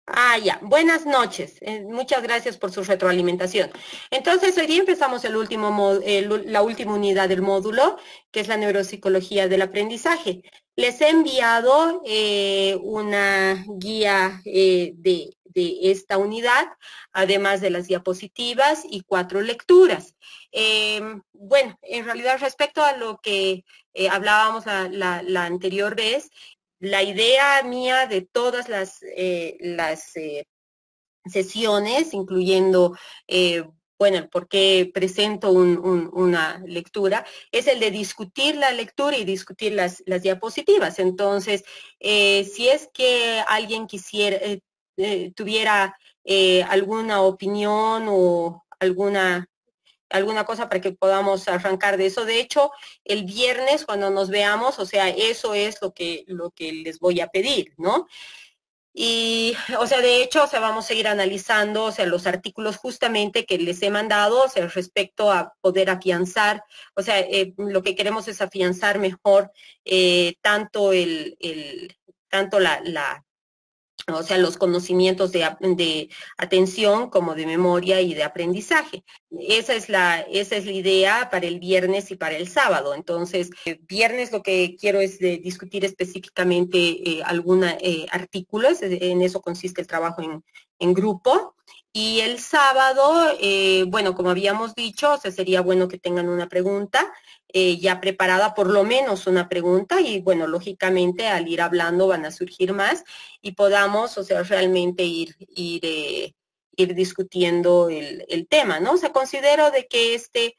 Ya. Buenas noches. Muchas gracias por su retroalimentación. Entonces, hoy día empezamos la última unidad del módulo, que es la neuropsicología del aprendizaje. Les he enviado una guía de esta unidad, además de las diapositivas y 4 lecturas. Bueno, en realidad, respecto a lo que hablábamos la anterior vez, la idea mía de todas las sesiones, incluyendo, bueno, el por qué presento una lectura, es el de discutir la lectura y discutir las diapositivas. Entonces, si es que alguien tuviera alguna opinión o alguna cosa para que podamos arrancar de eso. De hecho, el viernes cuando nos veamos, o sea, eso es lo que les voy a pedir, ¿no? Y, o sea, de hecho, o sea, vamos a ir analizando, o sea, los artículos justamente que les he mandado, o sea, respecto a poder afianzar, o sea, lo que queremos es afianzar mejor tanto tanto o sea, los conocimientos de atención como de memoria y de aprendizaje. Esa es la idea para el viernes y para el sábado. Entonces, viernes lo que quiero es discutir específicamente algunos artículos, en eso consiste el trabajo en grupo. Y el sábado, bueno, como habíamos dicho, o sea, sería bueno que tengan una pregunta ya preparada, por lo menos una pregunta, y bueno, lógicamente al ir hablando van a surgir más y podamos, o sea, realmente ir discutiendo el tema, ¿no? O sea, considero de que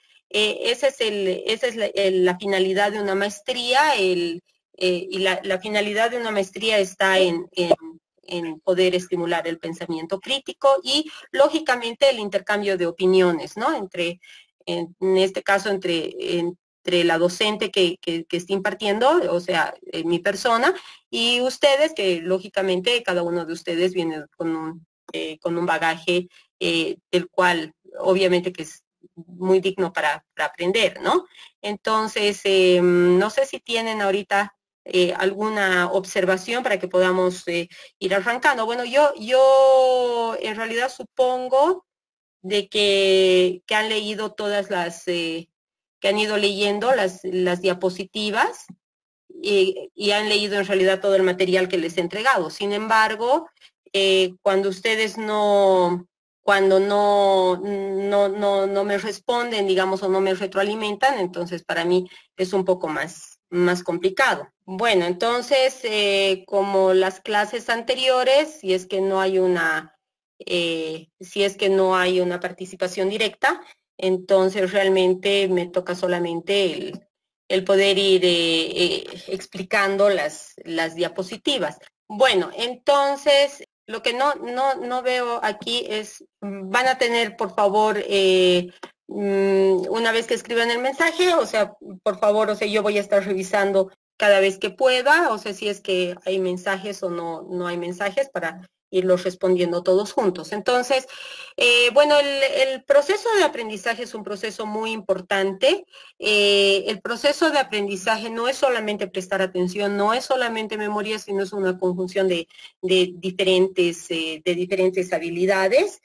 esa es la finalidad de una maestría, y la finalidad de una maestría está en poder estimular el pensamiento crítico y, lógicamente, el intercambio de opiniones, ¿no? En este caso, entre la docente que está impartiendo, o sea, mi persona, y ustedes, que lógicamente cada uno de ustedes viene con un bagaje del cual obviamente que es muy digno para aprender, ¿no? Entonces, no sé si tienen ahorita alguna observación para que podamos ir arrancando. Bueno, yo en realidad supongo de que han leído que han ido leyendo las diapositivas y han leído en realidad todo el material que les he entregado. Sin embargo, cuando ustedes cuando no me responden, digamos, o no me retroalimentan, entonces para mí es un poco más complicado. Bueno, entonces, como las clases anteriores, si es que no hay una participación directa, entonces realmente me toca solamente el poder ir explicando las diapositivas. Bueno, entonces, lo que no veo aquí es, van a tener, por favor, una vez que escriban el mensaje, o sea, por favor, o sea, yo voy a estar revisando cada vez que pueda, o sea, si es que hay mensajes o no hay mensajes para irlos respondiendo todos juntos. Entonces, bueno, el proceso de aprendizaje es un proceso muy importante. El proceso de aprendizaje no es solamente prestar atención, no es solamente memoria, sino es una conjunción de diferentes habilidades.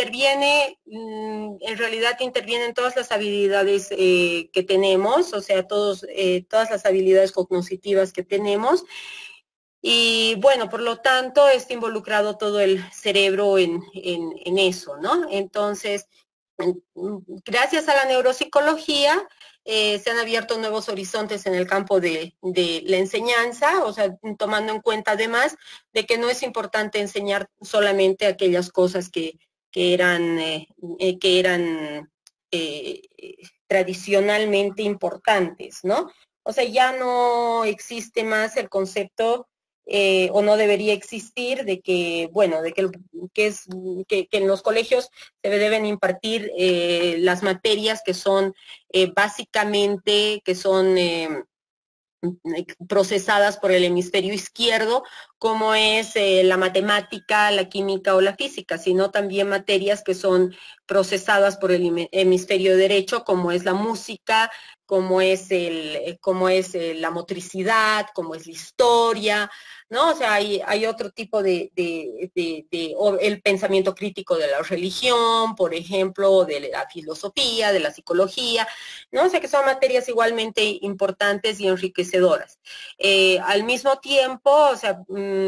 En realidad intervienen todas las habilidades que tenemos, o sea, todas las habilidades cognitivas que tenemos. Y bueno, por lo tanto, está involucrado todo el cerebro en eso, ¿no? Entonces, gracias a la neuropsicología, se han abierto nuevos horizontes en el campo de la enseñanza, o sea, tomando en cuenta además de que no es importante enseñar solamente aquellas cosas que eran eh, tradicionalmente importantes, ¿no? O sea, ya no existe más el concepto o no debería existir de que, bueno, que en los colegios se deben impartir las materias que son básicamente, que son procesadas por el hemisferio izquierdo, como es la matemática, la química o la física, sino también materias que son procesadas por el hemisferio derecho, como es la música, la motricidad, como es la historia, ¿no? O sea, hay otro tipo el pensamiento crítico de la religión, por ejemplo, de la filosofía, de la psicología, ¿no? O sea, que son materias igualmente importantes y enriquecedoras. Al mismo tiempo, o sea,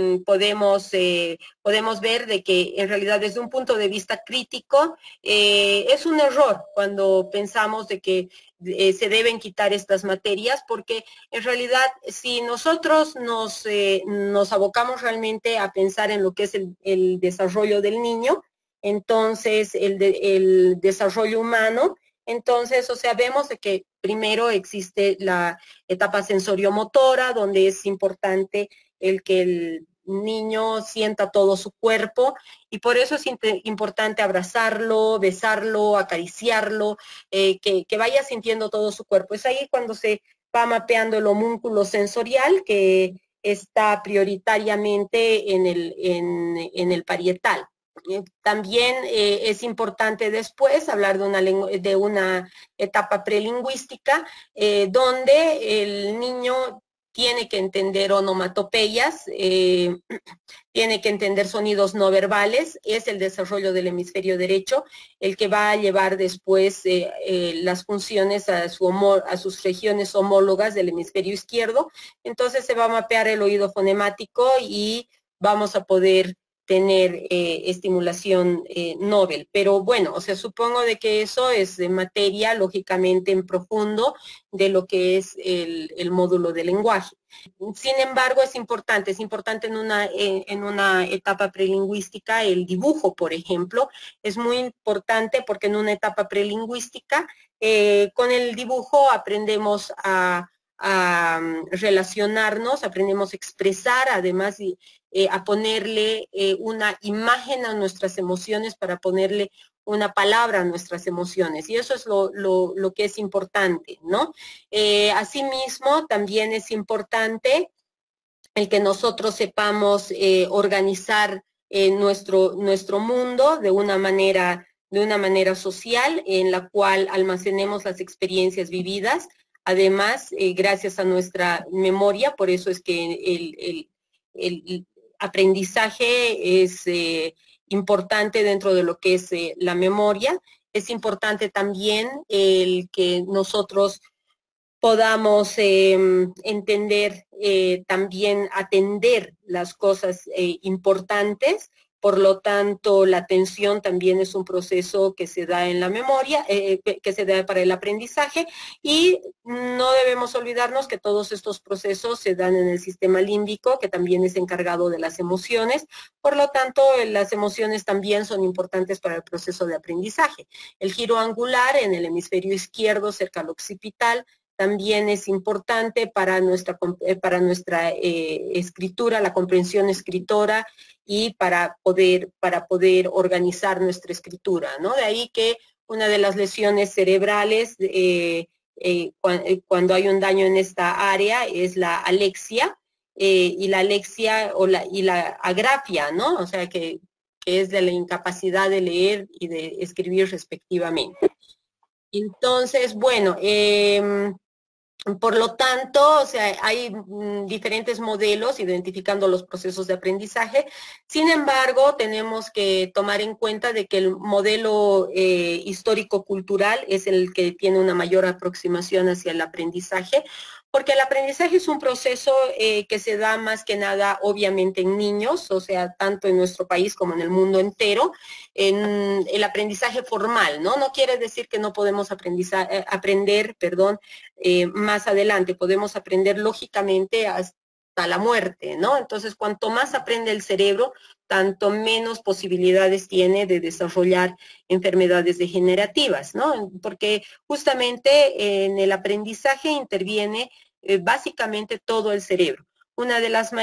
podemos ver de que en realidad desde un punto de vista crítico es un error cuando pensamos de que se deben quitar estas materias, porque en realidad si nosotros nos abocamos realmente a pensar en lo que es el desarrollo del niño, entonces el desarrollo humano, entonces, o sea, vemos de que primero existe la etapa sensoriomotora, donde es importante el que el niño sienta todo su cuerpo, y por eso es importante abrazarlo, besarlo, acariciarlo, que vaya sintiendo todo su cuerpo. Es ahí cuando se va mapeando el homúnculo sensorial, que está prioritariamente en el parietal. También es importante después hablar de una etapa prelingüística, donde el niño tiene que entender onomatopeyas, tiene que entender sonidos no verbales, es el desarrollo del hemisferio derecho el que va a llevar después las funciones a sus regiones homólogas del hemisferio izquierdo. Entonces se va a mapear el oído fonemático y vamos a poder tener estimulación Nobel. Pero bueno, o sea, supongo de que eso es de materia, lógicamente, en profundo de lo que es el módulo de lenguaje. Sin embargo, es importante en una etapa prelingüística el dibujo, por ejemplo, es muy importante porque en una etapa prelingüística con el dibujo aprendemos a relacionarnos, aprendemos a expresar, además a ponerle una imagen a nuestras emociones, para ponerle una palabra a nuestras emociones, y eso es lo que es importante, ¿no? Asimismo, también es importante el que nosotros sepamos organizar nuestro mundo de una manera social, en la cual almacenemos las experiencias vividas. Además, gracias a nuestra memoria, por eso es que el aprendizaje es importante dentro de lo que es la memoria. Es importante también el que nosotros podamos entender, también atender las cosas importantes. Por lo tanto, la atención también es un proceso que se da en la memoria, que se da para el aprendizaje, y no debemos olvidarnos que todos estos procesos se dan en el sistema límbico, que también es encargado de las emociones. Por lo tanto, las emociones también son importantes para el proceso de aprendizaje. El giro angular en el hemisferio izquierdo, cerca al occipital, también es importante para nuestra escritura, la comprensión escritora, y para poder organizar nuestra escritura, ¿no? De ahí que una de las lesiones cerebrales cuando hay un daño en esta área es la alexia, y la alexia y la agrafia, ¿no? O sea, que es de la incapacidad de leer y de escribir respectivamente. Entonces, bueno, por lo tanto, o sea, hay diferentes modelos identificando los procesos de aprendizaje. Sin embargo, tenemos que tomar en cuenta de que el modelo histórico-cultural es el que tiene una mayor aproximación hacia el aprendizaje, porque el aprendizaje es un proceso que se da más que nada, obviamente, en niños, o sea, tanto en nuestro país como en el mundo entero, en el aprendizaje formal, ¿no? No quiere decir que no podemos aprender, más adelante, podemos aprender lógicamente hasta la muerte, ¿no? Entonces, cuanto más aprende el cerebro, tanto menos posibilidades tiene de desarrollar enfermedades degenerativas, ¿no? Porque justamente en el aprendizaje interviene básicamente todo el cerebro. Uno de los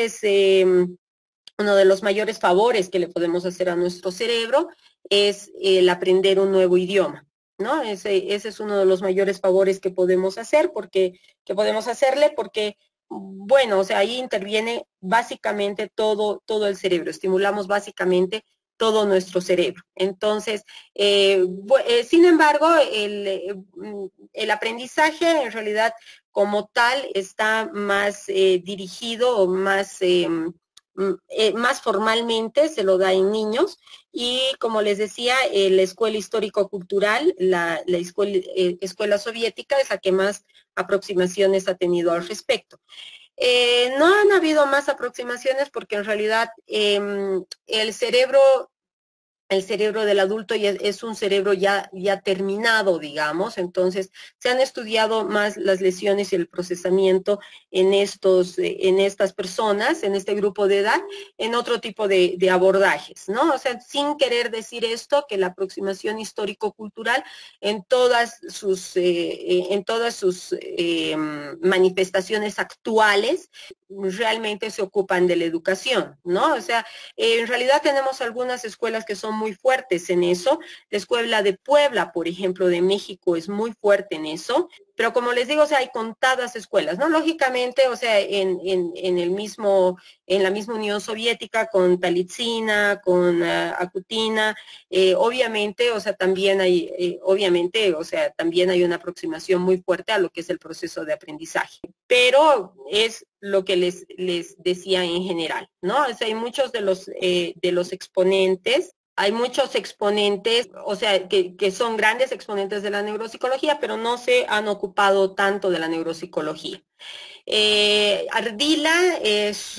mayores favores que le podemos hacer a nuestro cerebro es el aprender un nuevo idioma, ¿no? Ese es uno de los mayores favores que podemos hacerle, porque, bueno, o sea, ahí interviene básicamente todo el cerebro. Estimulamos básicamente todo nuestro cerebro. Entonces, sin embargo, el aprendizaje en realidad como tal está más dirigido o más formalmente se lo da en niños y como les decía, la escuela histórico-cultural, la escuela soviética es la que más aproximaciones ha tenido al respecto. No han habido más aproximaciones porque en realidad el cerebro del adulto ya es un cerebro ya terminado, digamos, entonces se han estudiado más las lesiones y el procesamiento en estas personas, en este grupo de edad, en otro tipo de abordajes, ¿no? O sea, sin querer decir esto, que la aproximación histórico-cultural en todas sus manifestaciones actuales realmente se ocupan de la educación, ¿no? O sea, en realidad tenemos algunas escuelas que son muy fuertes en eso. La escuela de Puebla, por ejemplo, de México, es muy fuerte en eso. Pero como les digo, o sea, hay contadas escuelas, ¿no? Lógicamente, o sea, en la misma Unión Soviética, con Talitzina, con Akutina, obviamente, o sea, también hay una aproximación muy fuerte a lo que es el proceso de aprendizaje. Pero es lo que les decía en general, ¿no? O sea, hay muchos de los exponentes, hay muchos exponentes, o sea, que son grandes exponentes de la neuropsicología, pero no se han ocupado tanto de la neuropsicología. Ardila es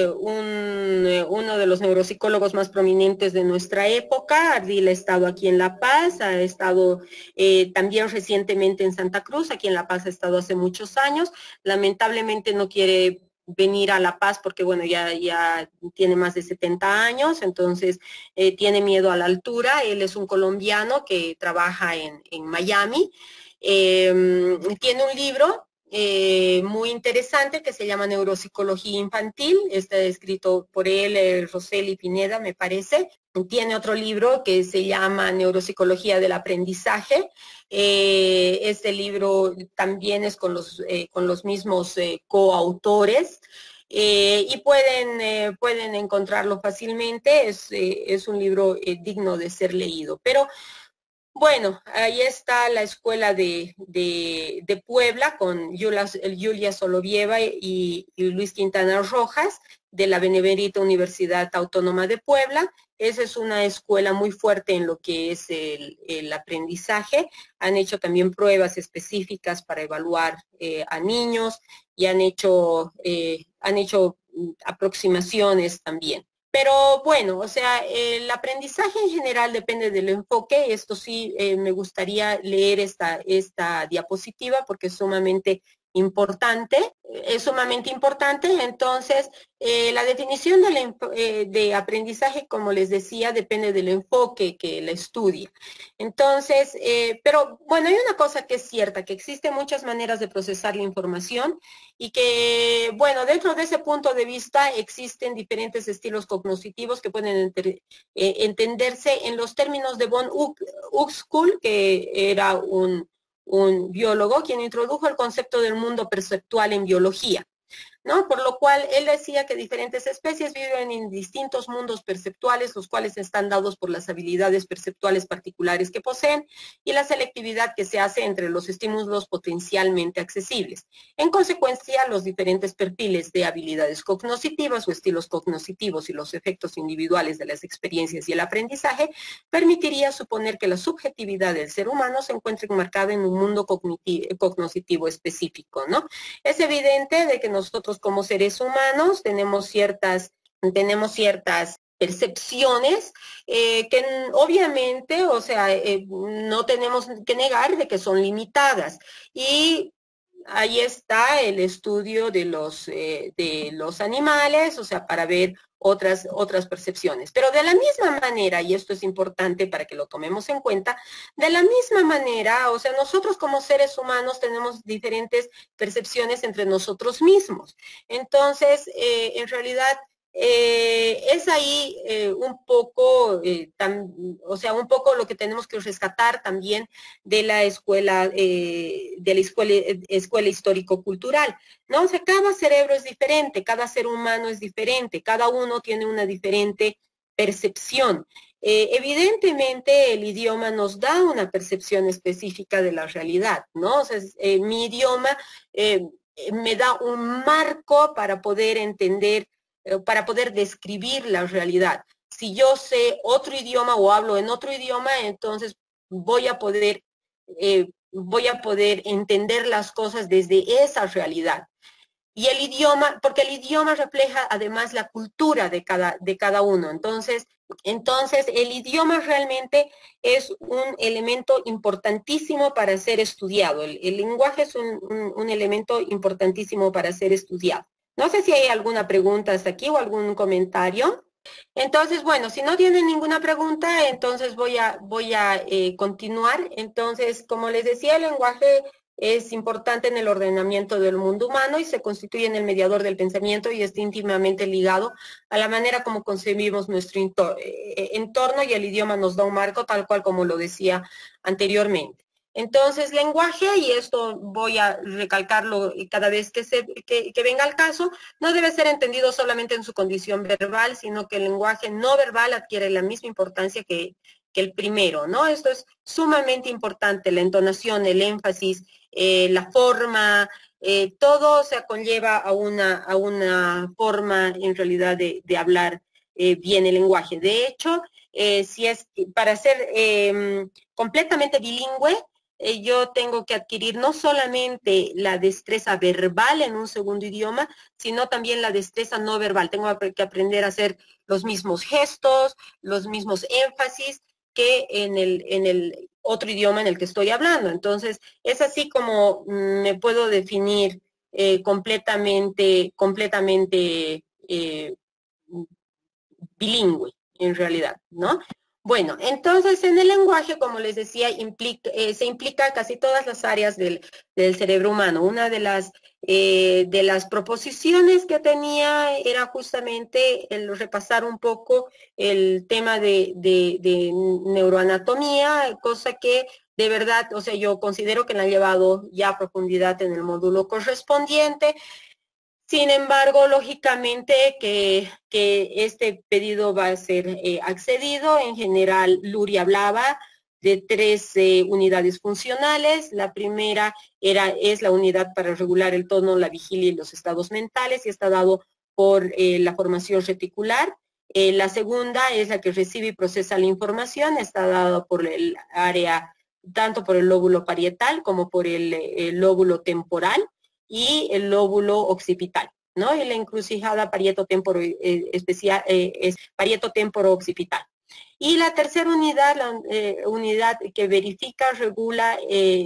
uno de los neuropsicólogos más prominentes de nuestra época. Ardila ha estado aquí en La Paz, ha estado también recientemente en Santa Cruz, aquí en La Paz ha estado hace muchos años. Lamentablemente no quiere venir a La Paz porque, bueno, ya tiene más de 70 años, entonces tiene miedo a la altura. Él es un colombiano que trabaja en Miami. Tiene un libro muy interesante que se llama Neuropsicología Infantil, está escrito por él, Roseli Pineda, me parece. Tiene otro libro que se llama Neuropsicología del Aprendizaje. Este libro también es con los mismos coautores. Y pueden encontrarlo fácilmente, es un libro digno de ser leído. Pero bueno, ahí está la escuela de Puebla con Yulia Solovieva y Luis Quintana Rojas de la Benemérita Universidad Autónoma de Puebla. Esa es una escuela muy fuerte en lo que es el aprendizaje. Han hecho también pruebas específicas para evaluar a niños y han hecho aproximaciones también. Pero bueno, o sea, el aprendizaje en general depende del enfoque. Esto sí, me gustaría leer esta diapositiva porque es sumamente importante. Entonces, la definición de aprendizaje, como les decía, depende del enfoque que la estudia. Entonces, pero bueno, hay una cosa que es cierta, que existen muchas maneras de procesar la información y que, bueno, dentro de ese punto de vista existen diferentes estilos cognitivos que pueden entenderse en los términos de von Uxküll, que era un biólogo, quien introdujo el concepto del mundo perceptual en biología, ¿no? Por lo cual él decía que diferentes especies viven en distintos mundos perceptuales, los cuales están dados por las habilidades perceptuales particulares que poseen y la selectividad que se hace entre los estímulos potencialmente accesibles. En consecuencia, los diferentes perfiles de habilidades cognitivas o estilos cognitivos y los efectos individuales de las experiencias y el aprendizaje permitiría suponer que la subjetividad del ser humano se encuentra enmarcada en un mundo cognitivo específico, ¿no? Es evidente de que nosotros como seres humanos tenemos ciertas percepciones que obviamente, o sea, no tenemos que negar de que son limitadas. Y ahí está el estudio de los animales, o sea, para ver otras percepciones. Pero de la misma manera, y esto es importante para que lo tomemos en cuenta, de la misma manera, o sea, nosotros como seres humanos tenemos diferentes percepciones entre nosotros mismos. Entonces, en realidad, es ahí un poco, o sea, un poco lo que tenemos que rescatar también de la escuela histórico-cultural, ¿no? O sea, cada cerebro es diferente, cada ser humano es diferente, cada uno tiene una diferente percepción. Evidentemente el idioma nos da una percepción específica de la realidad, ¿no? O sea, mi idioma me da un marco para poder entender, para poder describir la realidad. Si yo sé otro idioma o hablo en otro idioma, entonces voy a poder entender las cosas desde esa realidad. Y el idioma, porque el idioma refleja además la cultura de cada uno. Entonces, el idioma realmente es un elemento importantísimo para ser estudiado. El lenguaje es un elemento importantísimo para ser estudiado. No sé si hay alguna pregunta hasta aquí o algún comentario. Entonces, bueno, si no tienen ninguna pregunta, entonces voy a continuar. Entonces, como les decía, el lenguaje es importante en el ordenamiento del mundo humano y se constituye en el mediador del pensamiento y está íntimamente ligado a la manera como concebimos nuestro entorno, y el idioma nos da un marco tal cual como lo decía anteriormente. Entonces, lenguaje, y esto voy a recalcarlo cada vez que venga al caso, no debe ser entendido solamente en su condición verbal, sino que el lenguaje no verbal adquiere la misma importancia que el primero, ¿no? Esto es sumamente importante, la entonación, el énfasis, la forma, todo se conlleva a una forma en realidad de hablar bien el lenguaje. De hecho, si es para ser completamente bilingüe, yo tengo que adquirir no solamente la destreza verbal en un segundo idioma, sino también la destreza no verbal. Tengo que aprender a hacer los mismos gestos, los mismos énfasis que en el otro idioma en el que estoy hablando. Entonces, es así como me puedo definir completamente bilingüe, en realidad, ¿no? Bueno, entonces en el lenguaje, como les decía, se implica casi todas las áreas del cerebro humano. Una de las proposiciones que tenía era justamente el repasar un poco el tema de neuroanatomía, cosa que de verdad, o sea, yo considero que la han llevado ya a profundidad en el módulo correspondiente. Sin embargo, lógicamente que este pedido va a ser accedido. En general, Luri hablaba de tres unidades funcionales. La primera es la unidad para regular el tono, la vigilia y los estados mentales, y está dado por la formación reticular. La segunda es la que recibe y procesa la información, está dada por el área, tanto por el lóbulo parietal como por el lóbulo temporal y el lóbulo occipital, ¿no? Y la encrucijada parieto-temporo es parieto-temporo-occipital. Y la tercera unidad, la unidad que verifica, regula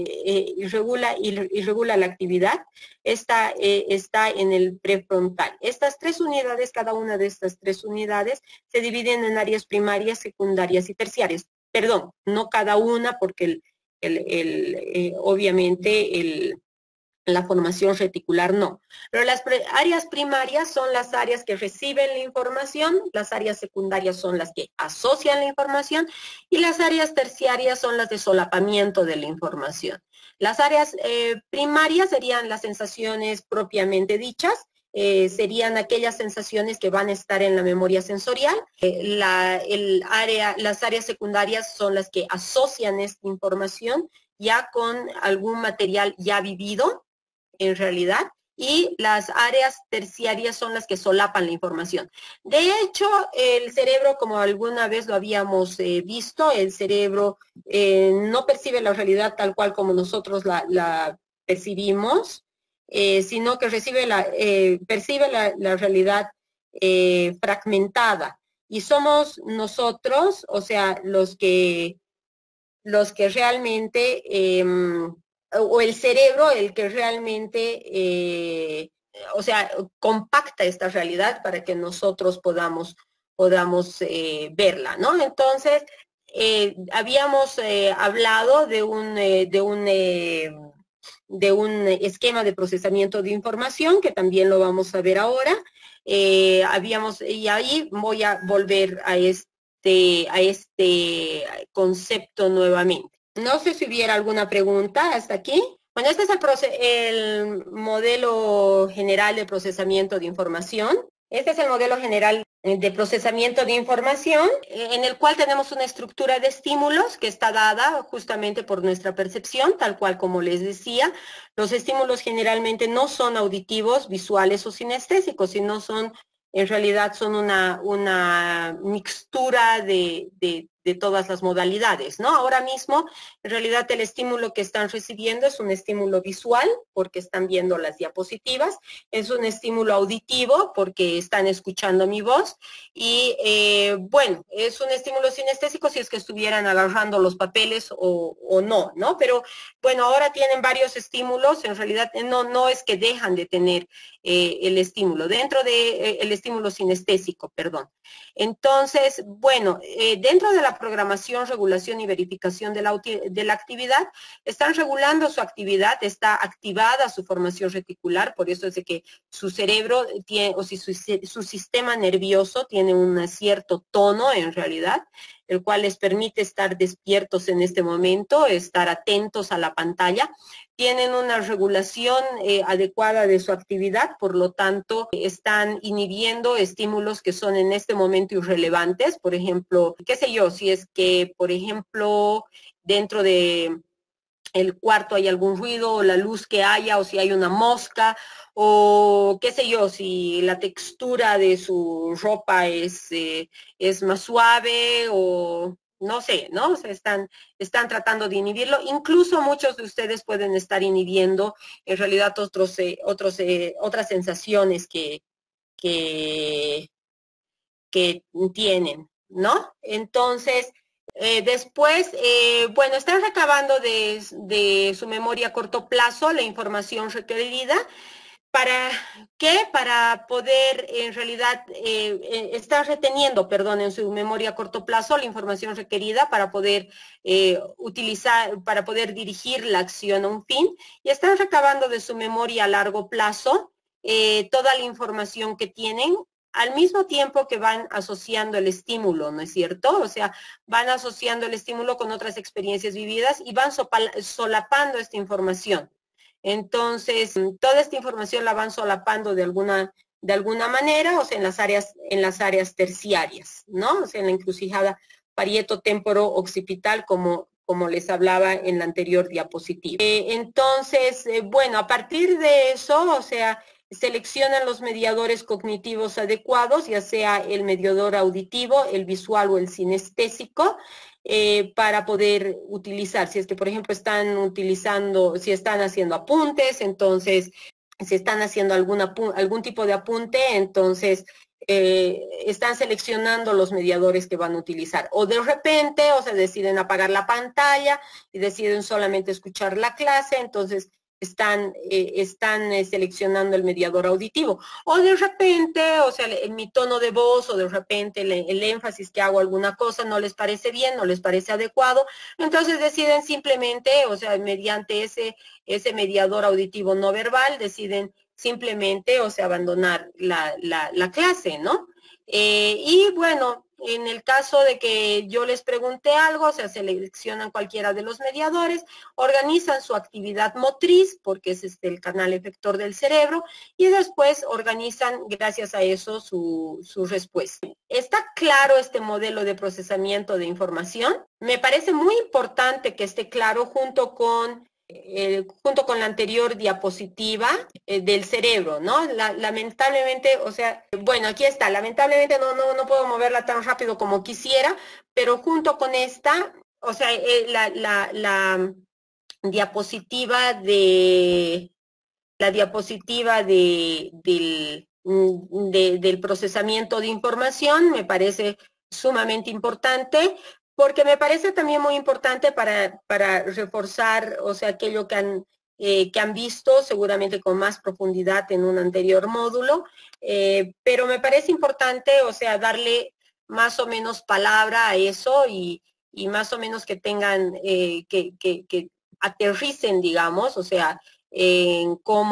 y regula la actividad, está en el prefrontal. Estas tres unidades, cada una de estas tres unidades, se dividen en áreas primarias, secundarias y terciarias. Perdón, no cada una, porque obviamente la formación reticular no. Pero las áreas primarias son las áreas que reciben la información, las áreas secundarias son las que asocian la información y las áreas terciarias son las de solapamiento de la información. Las áreas primarias serían las sensaciones propiamente dichas, serían aquellas sensaciones que van a estar en la memoria sensorial. Las áreas secundarias son las que asocian esta información ya con algún material ya vivido, en realidad, y las áreas terciarias son las que solapan la información. De hecho, el cerebro, como alguna vez lo habíamos visto, el cerebro no percibe la realidad tal cual como nosotros la percibimos, sino que percibe la realidad fragmentada. Y somos nosotros, o sea, los que realmente o el cerebro el que realmente, o sea, compacta esta realidad para que nosotros podamos verla, ¿no? Entonces, habíamos hablado de un esquema de procesamiento de información, que también lo vamos a ver ahora. Y ahí voy a volver a este concepto nuevamente. No sé si hubiera alguna pregunta hasta aquí. Bueno, este es el modelo general de procesamiento de información. Este es el modelo general de procesamiento de información, en el cual tenemos una estructura de estímulos que está dada justamente por nuestra percepción, tal cual como les decía. Los estímulos generalmente no son auditivos, visuales o sinestésicos, sino son, en realidad, son una mixtura de todas las modalidades, ¿no? Ahora mismo, en realidad, el estímulo que están recibiendo es un estímulo visual, porque están viendo las diapositivas, es un estímulo auditivo porque están escuchando mi voz y bueno, es un estímulo sinestésico si es que estuvieran agarrando los papeles o no, ¿no? Pero bueno, ahora tienen varios estímulos, en realidad no es que dejan de tener el estímulo, dentro de el estímulo sinestésico, perdón. Entonces, bueno, dentro de la programación, regulación y verificación de la actividad, están regulando su actividad, está activada su formación reticular, por eso es de que su cerebro tiene, o si su sistema nervioso tiene un cierto tono en realidad, el cual les permite estar despiertos en este momento, estar atentos a la pantalla. Tienen una regulación adecuada de su actividad, por lo tanto, están inhibiendo estímulos que son en este momento irrelevantes. Por ejemplo, qué sé yo, si es que, por ejemplo, dentro de el cuarto hay algún ruido, o la luz que haya, o si hay una mosca, o qué sé yo, si la textura de su ropa es más suave, o no sé, ¿no? O sea, están tratando de inhibirlo. Incluso muchos de ustedes pueden estar inhibiendo en realidad otras sensaciones que, que tienen, ¿no? Entonces, después, bueno, están recabando de su memoria a corto plazo la información requerida. ¿Para qué? Para poder, en realidad, estar reteniendo, perdón, en su memoria a corto plazo la información requerida para poder utilizar, para poder dirigir la acción a un fin, y están recabando de su memoria a largo plazo toda la información que tienen, al mismo tiempo que van asociando el estímulo, ¿no es cierto? O sea, van asociando el estímulo con otras experiencias vividas y van solapando esta información. Entonces, toda esta información la van solapando de alguna manera, o sea, en las áreas terciarias, ¿no? O sea, en la encrucijada parieto-temporo-occipital, como les hablaba en la anterior diapositiva. Entonces, bueno, a partir de eso, o sea, seleccionan los mediadores cognitivos adecuados, ya sea el mediador auditivo, el visual o el sinestésico, para poder utilizar. Si es que, por ejemplo, si están haciendo apuntes, entonces, si están haciendo algún tipo de apunte, entonces están seleccionando los mediadores que van a utilizar. O de repente, o sea, deciden apagar la pantalla y deciden solamente escuchar la clase, entonces están seleccionando el mediador auditivo. O de repente, o sea, mi tono de voz, o de repente el énfasis que hago alguna cosa no les parece bien, no les parece adecuado, entonces deciden simplemente, o sea, mediante ese mediador auditivo no verbal, deciden simplemente, o sea, abandonar la clase, ¿no? Y bueno, en el caso de que yo les pregunte algo, o sea, seleccionan cualquiera de los mediadores, organizan su actividad motriz, porque es el canal efector del cerebro, y después organizan, gracias a eso, su respuesta. ¿Está claro este modelo de procesamiento de información? Me parece muy importante que esté claro junto con la anterior diapositiva del cerebro, ¿no? Lamentablemente, o sea, bueno, aquí está, lamentablemente no puedo moverla tan rápido como quisiera, pero junto con esta, o sea, la diapositiva del procesamiento de información me parece sumamente importante, porque me parece también muy importante para reforzar, o sea, aquello que han visto seguramente con más profundidad en un anterior módulo, pero me parece importante, o sea, darle más o menos palabra a eso y más o menos que tengan, que aterricen, digamos, o sea, en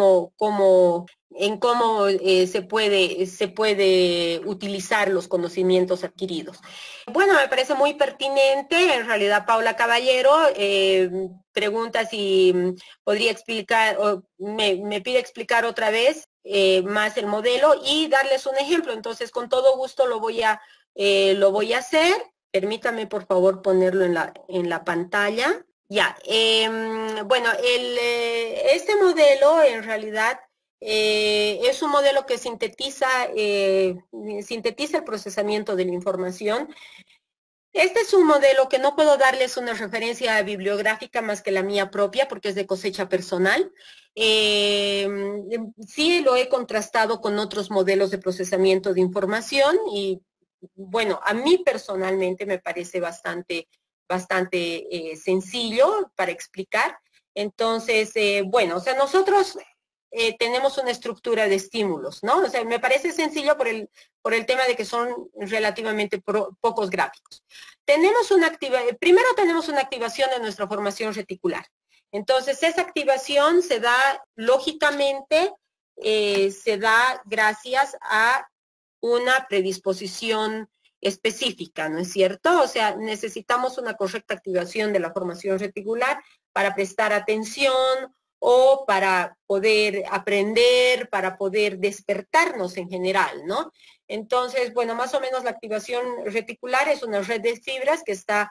cómo se puede utilizar los conocimientos adquiridos. Bueno, me parece muy pertinente. En realidad, Paula Caballero pregunta si podría explicar, o me pide explicar otra vez más el modelo y darles un ejemplo. Entonces, con todo gusto lo voy a hacer. Permítame, por favor, ponerlo en la pantalla. Ya, bueno, este modelo en realidad es un modelo que sintetiza el procesamiento de la información. Este es un modelo que no puedo darles una referencia bibliográfica más que la mía propia porque es de cosecha personal. Eh, sí lo he contrastado con otros modelos de procesamiento de información y bueno, a mí personalmente me parece bastante sencillo para explicar. Entonces, bueno, o sea, nosotros tenemos una estructura de estímulos, ¿no? O sea, me parece sencillo por el tema de que son relativamente pocos gráficos. Primero tenemos una activación de nuestra formación reticular. Entonces, esa activación se da lógicamente, se da gracias a una predisposición específica, ¿no es cierto? O sea, necesitamos una correcta activación de la formación reticular para prestar atención o para poder aprender, para poder despertarnos en general, ¿no? Entonces, bueno, más o menos la activación reticular es una red de fibras que está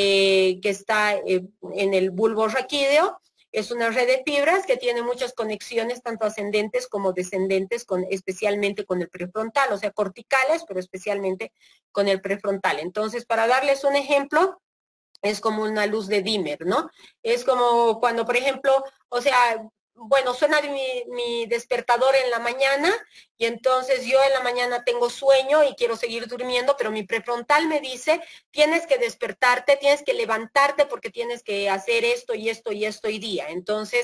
en el bulbo raquídeo. Es una red de fibras que tiene muchas conexiones, tanto ascendentes como descendentes, especialmente con el prefrontal, o sea, corticales, pero especialmente con el prefrontal. Entonces, para darles un ejemplo, es como una luz de dimmer, ¿no? Es como cuando, por ejemplo, o sea, bueno, suena mi despertador en la mañana y entonces yo en la mañana tengo sueño y quiero seguir durmiendo, pero mi prefrontal me dice, tienes que despertarte, tienes que levantarte porque tienes que hacer esto y esto y esto hoy día. Entonces,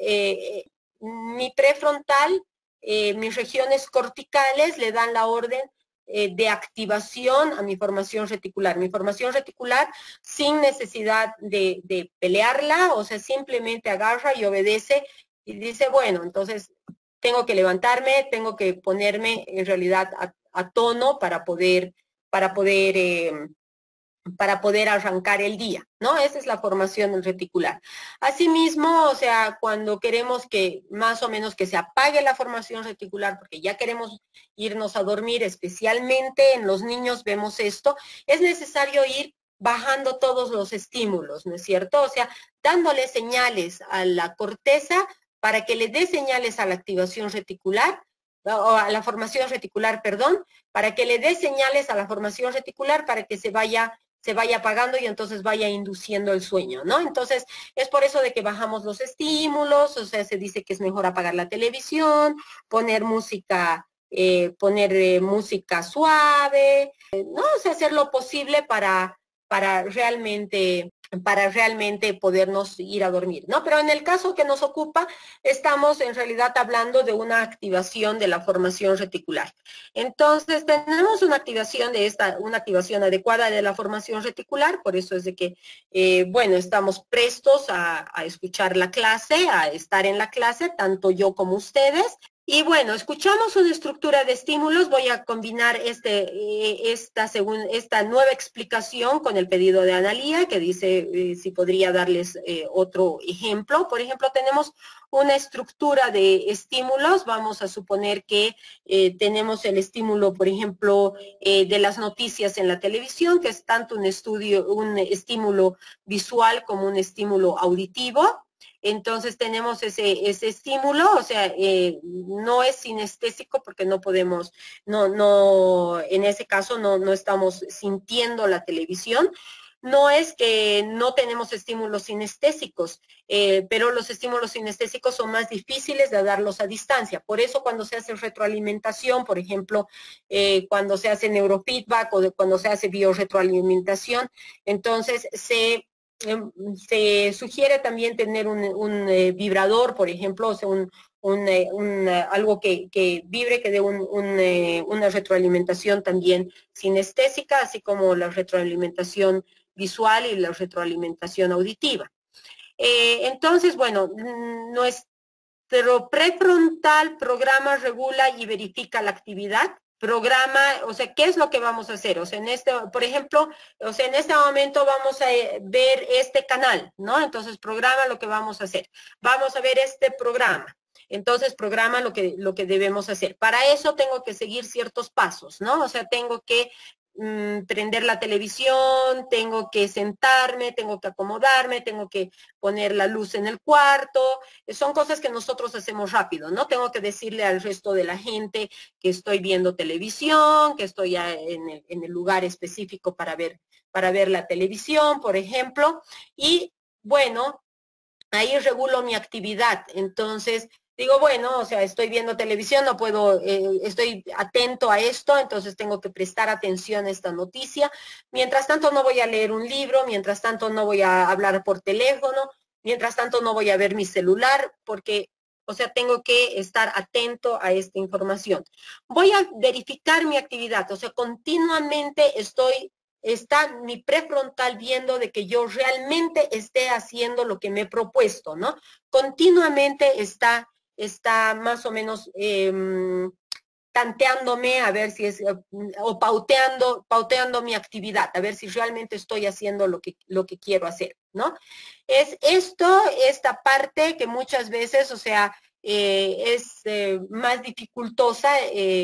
mi prefrontal, mis regiones corticales le dan la orden de activación a mi formación reticular. Mi formación reticular sin necesidad de pelearla, o sea, simplemente agarra y obedece y dice, bueno, entonces tengo que levantarme, tengo que ponerme en realidad a tono para poder arrancar el día, ¿no? Esa es la formación reticular. Asimismo, o sea, cuando queremos que más o menos que se apague la formación reticular, porque ya queremos irnos a dormir, especialmente en los niños vemos esto, es necesario ir bajando todos los estímulos, ¿no es cierto? O sea, dándole señales a la corteza para que le dé señales a la activación reticular, o a la formación reticular, perdón, para que le dé señales a la formación reticular para que se vaya apagando y entonces vaya induciendo el sueño, ¿no? Entonces, es por eso de que bajamos los estímulos, o sea, se dice que es mejor apagar la televisión, poner música suave, ¿no? O sea, hacer lo posible para realmente podernos ir a dormir, ¿no? Pero en el caso que nos ocupa, estamos en realidad hablando de una activación de la formación reticular. Entonces, tenemos una activación adecuada de la formación reticular, por eso es de que, bueno, estamos prestos a escuchar la clase, a estar en la clase, tanto yo como ustedes. Y bueno, escuchamos una estructura de estímulos. Voy a combinar esta nueva explicación con el pedido de Analía, que dice si podría darles otro ejemplo. Por ejemplo, tenemos una estructura de estímulos. Vamos a suponer que tenemos el estímulo, por ejemplo, de las noticias en la televisión, que es tanto un estímulo visual como un estímulo auditivo. Entonces tenemos ese estímulo, o sea, no es sinestésico porque no podemos, en ese caso no estamos sintiendo la televisión. No es que no tenemos estímulos sinestésicos, pero los estímulos sinestésicos son más difíciles de darlos a distancia. Por eso cuando se hace retroalimentación, por ejemplo, cuando se hace neurofeedback o cuando se hace biorretroalimentación, entonces se sugiere también tener un vibrador, por ejemplo, o sea, algo que vibre, que dé una retroalimentación también sinestésica, así como la retroalimentación visual y la retroalimentación auditiva. Entonces, bueno, nuestro prefrontal programa, regula y verifica la actividad. Programa, o sea, ¿qué es lo que vamos a hacer? O sea, por ejemplo, o sea, en este momento vamos a ver este canal, ¿no? Entonces, programa lo que vamos a hacer. Vamos a ver este programa. Entonces programa lo que debemos hacer. Para eso tengo que seguir ciertos pasos, ¿no? O sea, tengo que prender la televisión, tengo que sentarme, tengo que acomodarme, tengo que poner la luz en el cuarto. Son cosas que nosotros hacemos rápido, ¿no? Tengo que decirle al resto de la gente que estoy viendo televisión, que estoy en el lugar específico para ver la televisión, por ejemplo. Y bueno, ahí regulo mi actividad. Entonces, digo, bueno, o sea, estoy viendo televisión, no puedo, estoy atento a esto, entonces tengo que prestar atención a esta noticia. Mientras tanto, no voy a leer un libro, mientras tanto, no voy a hablar por teléfono, mientras tanto, no voy a ver mi celular, porque, o sea, tengo que estar atento a esta información. Voy a verificar mi actividad, o sea, continuamente está mi prefrontal viendo de que yo realmente esté haciendo lo que me he propuesto, ¿no? Continuamente está más o menos tanteándome a ver si es, o pauteando mi actividad, a ver si realmente estoy haciendo lo que quiero hacer, ¿no? Es esta parte que muchas veces, o sea, es más dificultosa.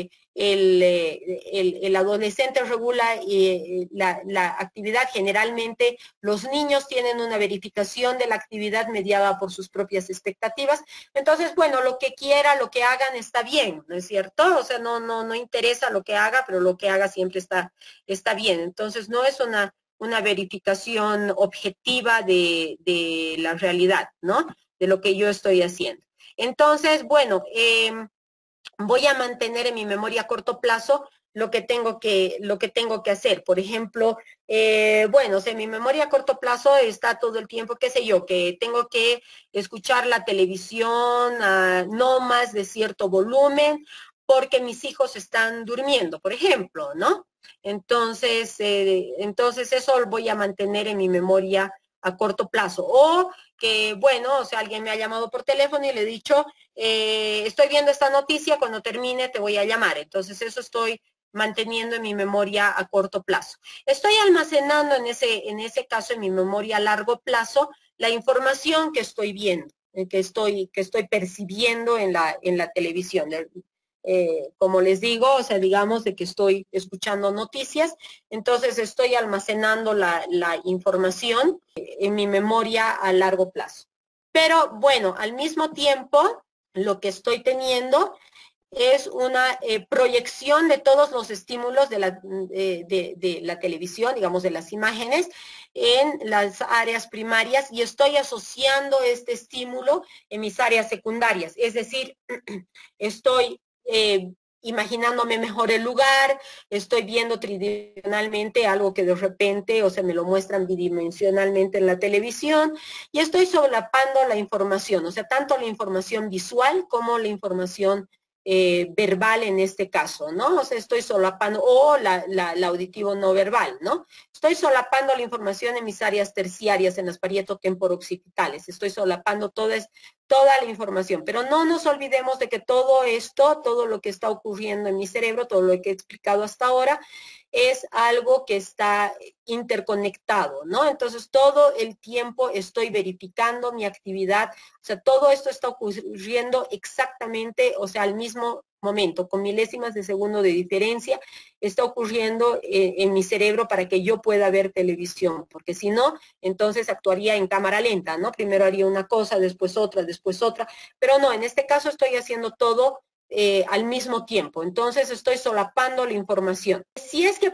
El adolescente regula la actividad. Generalmente los niños tienen una verificación de la actividad mediada por sus propias expectativas. Entonces, bueno, lo que quiera, lo que hagan está bien, ¿no es cierto? O sea, no interesa lo que haga, pero lo que haga siempre está bien. Entonces, no es una verificación objetiva de la realidad, ¿no? De lo que yo estoy haciendo. Entonces, bueno, voy a mantener en mi memoria a corto plazo lo que tengo que hacer. Por ejemplo, bueno, o sea, mi memoria a corto plazo está todo el tiempo, qué sé yo, que tengo que escuchar la televisión no más de cierto volumen porque mis hijos están durmiendo, por ejemplo, ¿no? Entonces eso voy a mantener en mi memoria a corto plazo. O que, bueno, o sea, alguien me ha llamado por teléfono y le he dicho, estoy viendo esta noticia, cuando termine te voy a llamar. Entonces eso estoy manteniendo en mi memoria a corto plazo. Estoy almacenando en ese caso en mi memoria a largo plazo la información que estoy viendo, que estoy percibiendo en la televisión. Como les digo, o sea, digamos de que estoy escuchando noticias, entonces estoy almacenando la información en mi memoria a largo plazo. Pero bueno, al mismo tiempo, lo que estoy teniendo es una proyección de todos los estímulos de la televisión, digamos, de las imágenes, en las áreas primarias y estoy asociando este estímulo en mis áreas secundarias. Es decir, estoy imaginándome mejor el lugar, estoy viendo tridimensionalmente algo que de repente, o sea, me lo muestran bidimensionalmente en la televisión, y estoy solapando la información, o sea, tanto la información visual como la información verbal en este caso, ¿no? O sea, estoy solapando, o la auditivo no verbal, ¿no? Estoy solapando la información en mis áreas terciarias, en las parietotemporoccipitales, estoy solapando toda la información, pero no nos olvidemos de que todo esto, todo lo que está ocurriendo en mi cerebro, todo lo que he explicado hasta ahora, es algo que está interconectado, ¿no? Entonces, todo el tiempo estoy verificando mi actividad, o sea, todo esto está ocurriendo exactamente, o sea, al mismo momento, con milésimas de segundo de diferencia, está ocurriendo en mi cerebro para que yo pueda ver televisión, porque si no, entonces actuaría en cámara lenta, ¿no? Primero haría una cosa, después otra, pero no, en este caso estoy haciendo todo al mismo tiempo. Entonces estoy solapando la información. Si es que,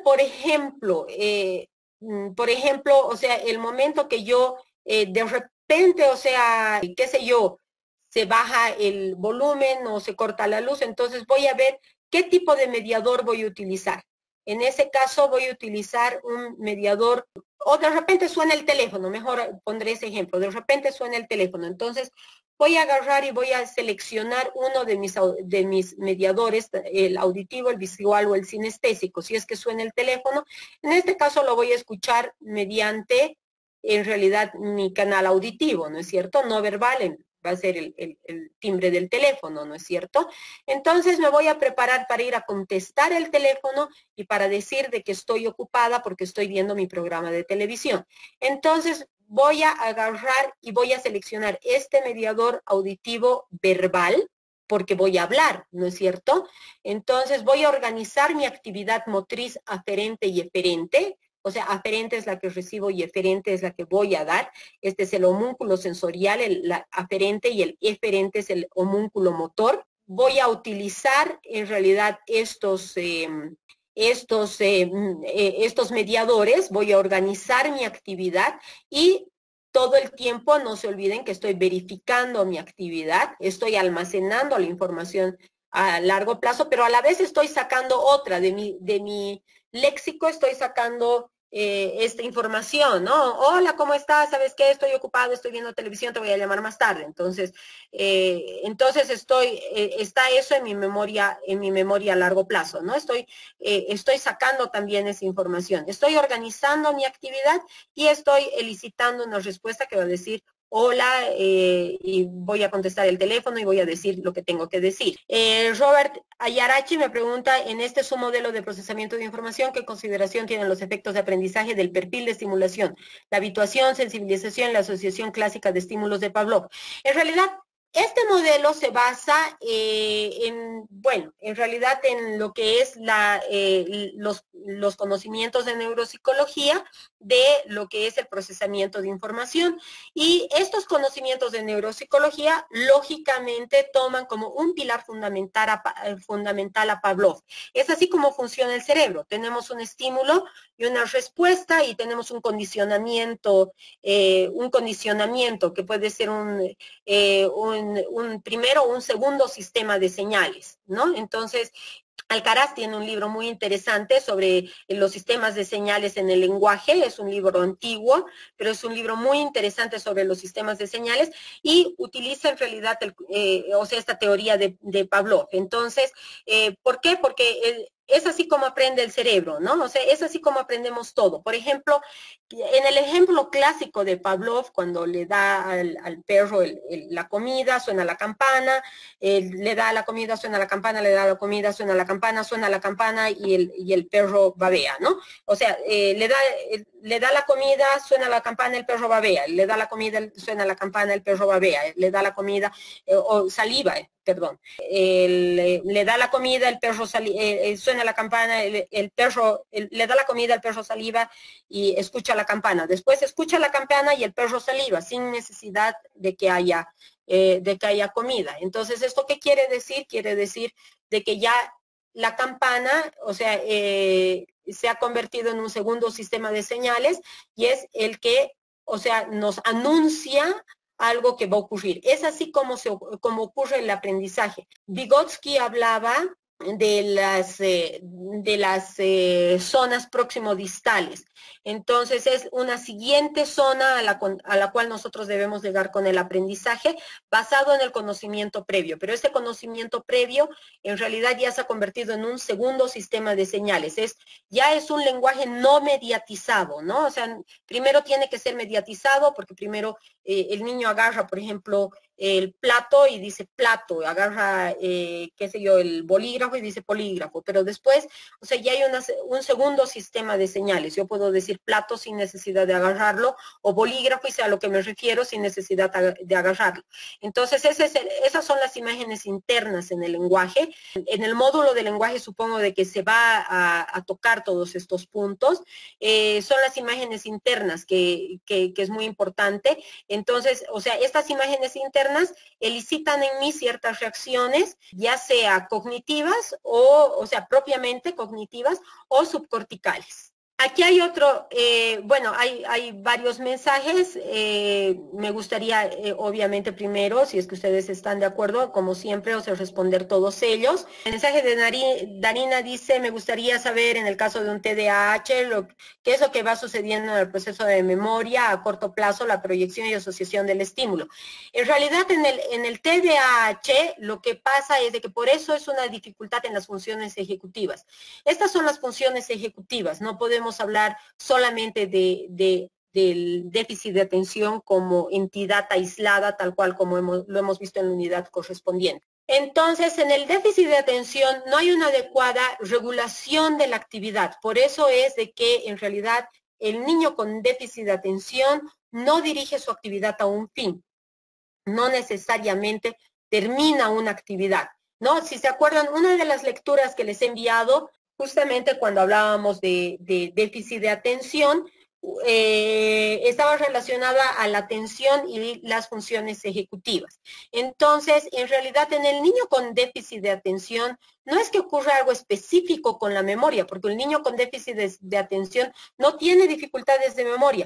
por ejemplo, o sea, el momento que yo de repente, o sea, qué sé yo, se baja el volumen o se corta la luz, entonces voy a ver qué tipo de mediador voy a utilizar. En ese caso voy a utilizar un mediador, o de repente suena el teléfono, mejor pondré ese ejemplo, de repente suena el teléfono, entonces voy a agarrar y voy a seleccionar uno de mis mediadores, el auditivo, el visual o el sinestésico, si es que suena el teléfono. En este caso lo voy a escuchar mediante, en realidad, mi canal auditivo, ¿no es cierto? No verbal, va a ser el timbre del teléfono, ¿no es cierto? Entonces me voy a preparar para ir a contestar el teléfono y para decir de que estoy ocupada porque estoy viendo mi programa de televisión. Entonces voy a agarrar y voy a seleccionar este mediador auditivo verbal, porque voy a hablar, ¿no es cierto? Entonces voy a organizar mi actividad motriz aferente y eferente. O sea, aferente es la que recibo y eferente es la que voy a dar. Este es el homúnculo sensorial, el aferente, y el eferente es el homúnculo motor. Voy a utilizar en realidad estos mediadores, voy a organizar mi actividad y todo el tiempo no se olviden que estoy verificando mi actividad, estoy almacenando la información a largo plazo, pero a la vez estoy sacando otra de mi léxico, estoy sacando esta información, ¿no? Hola, ¿cómo estás? ¿Sabes qué? Estoy ocupado, estoy viendo televisión, te voy a llamar más tarde. Entonces está eso en mi memoria a largo plazo, ¿no? Estoy sacando también esa información. Estoy organizando mi actividad y estoy elicitando una respuesta que va a decir hola, y voy a contestar el teléfono y voy a decir lo que tengo que decir. Robert Ayarachi me pregunta, en este su modelo de procesamiento de información, ¿qué consideración tienen los efectos de aprendizaje del perfil de estimulación? La habituación, sensibilización, la asociación clásica de estímulos de Pavlov. En realidad, este modelo se basa en realidad en lo que es los conocimientos de neuropsicología de lo que es el procesamiento de información. Y estos conocimientos de neuropsicología, lógicamente, toman como un pilar fundamental a Pavlov. Es así como funciona el cerebro. Tenemos un estímulo y una respuesta y tenemos un condicionamiento que puede ser un primero o un segundo sistema de señales, ¿no? Entonces, Alcaraz tiene un libro muy interesante sobre los sistemas de señales en el lenguaje, es un libro antiguo, pero es un libro muy interesante sobre los sistemas de señales y utiliza en realidad esta teoría de Pavlov. Entonces, ¿por qué? Porque es así como aprende el cerebro, ¿no? O sea, es así como aprendemos todo. Por ejemplo, en el ejemplo clásico de Pavlov, cuando le da al perro la comida, suena la campana, le da la comida, suena la campana, le da la comida, suena la campana y el perro babea, ¿no? O sea, le da la comida, suena la campana, el perro babea, le da la comida, suena la campana, el perro babea, le da la comida, o saliva, perdón, le da la comida, el perro suena la campana, el perro, le da la comida, el perro saliva y escucha la campana. Después escucha la campana y el perro saliva, sin necesidad de que haya comida. Entonces, ¿esto qué quiere decir? Quiere decir de que ya la campana, o sea, se ha convertido en un segundo sistema de señales y es el que, o sea, nos anuncia algo que va a ocurrir. Es así como ocurre el aprendizaje. Vygotsky hablaba de las zonas proximodistales. Entonces es una siguiente zona a la cual nosotros debemos llegar con el aprendizaje basado en el conocimiento previo, pero este conocimiento previo en realidad ya se ha convertido en un segundo sistema de señales, ya es un lenguaje no mediatizado, ¿no? O sea, primero tiene que ser mediatizado porque primero el niño agarra, por ejemplo, el plato y dice plato, agarra, qué sé yo, el bolígrafo y dice polígrafo, pero después, o sea, ya hay un segundo sistema de señales. Yo puedo decir plato sin necesidad de agarrarlo, o bolígrafo y sea a lo que me refiero sin necesidad de agarrarlo. Entonces, esas son las imágenes internas en el lenguaje. En el módulo de lenguaje supongo de que se va a tocar todos estos puntos. Son las imágenes internas que es muy importante. Entonces, o sea, estas imágenes internas elicitan en mí ciertas reacciones, ya sea cognitivas o sea, propiamente cognitivas o subcorticales. Aquí hay otro, bueno, hay varios mensajes. Me gustaría, obviamente, primero, si es que ustedes están de acuerdo, como siempre, o sea, responder todos ellos. El mensaje de Darina dice, me gustaría saber, en el caso de un TDAH, qué es lo que va sucediendo en el proceso de memoria a corto plazo, la proyección y asociación del estímulo. En realidad, en el TDAH, lo que pasa es de que por eso es una dificultad en las funciones ejecutivas. Estas son las funciones ejecutivas, no podemos hablar solamente del déficit de atención como entidad aislada, tal cual como lo hemos visto en la unidad correspondiente. Entonces, en el déficit de atención no hay una adecuada regulación de la actividad. Por eso es de que en realidad el niño con déficit de atención no dirige su actividad a un fin. No necesariamente termina una actividad, ¿no? Si se acuerdan, una de las lecturas que les he enviado, justamente cuando hablábamos de déficit de atención, estaba relacionada a la atención y las funciones ejecutivas. Entonces, en realidad, en el niño con déficit de atención, no es que ocurra algo específico con la memoria, porque el niño con déficit de atención no tiene dificultades de memoria,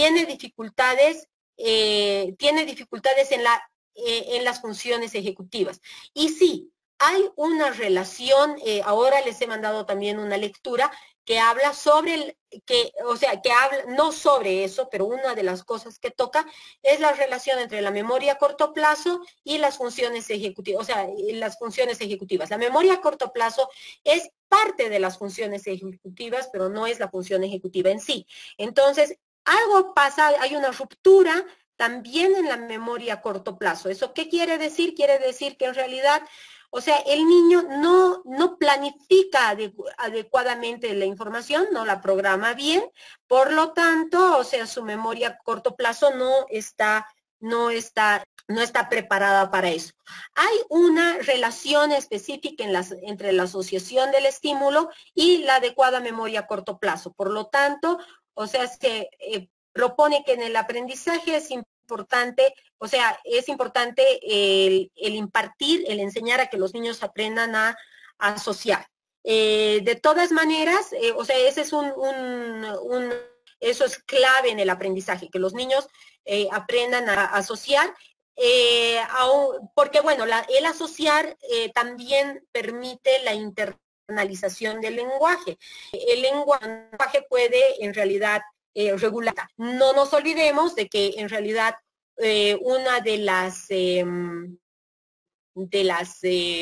tiene dificultades en las funciones ejecutivas. Y sí, hay una relación, ahora les he mandado también una lectura que habla sobre, que habla, no sobre eso, pero una de las cosas que toca es la relación entre la memoria a corto plazo y las funciones ejecutivas, o sea, las funciones ejecutivas. La memoria a corto plazo es parte de las funciones ejecutivas, pero no es la función ejecutiva en sí. Entonces, algo pasa, hay una ruptura también en la memoria a corto plazo. ¿Eso qué quiere decir? Quiere decir que en realidad, o sea, el niño no planifica adecuadamente la información, no la programa bien, por lo tanto, o sea, su memoria a corto plazo no está preparada para eso. Hay una relación específica entre la asociación del estímulo y la adecuada memoria a corto plazo. Por lo tanto, o sea, se propone que en el aprendizaje es importante, o sea, es importante el impartir, el enseñar a que los niños aprendan a asociar. De todas maneras, o sea, ese es eso es clave en el aprendizaje, que los niños aprendan a asociar, porque bueno, el asociar también permite la internalización del lenguaje. El lenguaje puede en realidad regular. No nos olvidemos de que en realidad una de las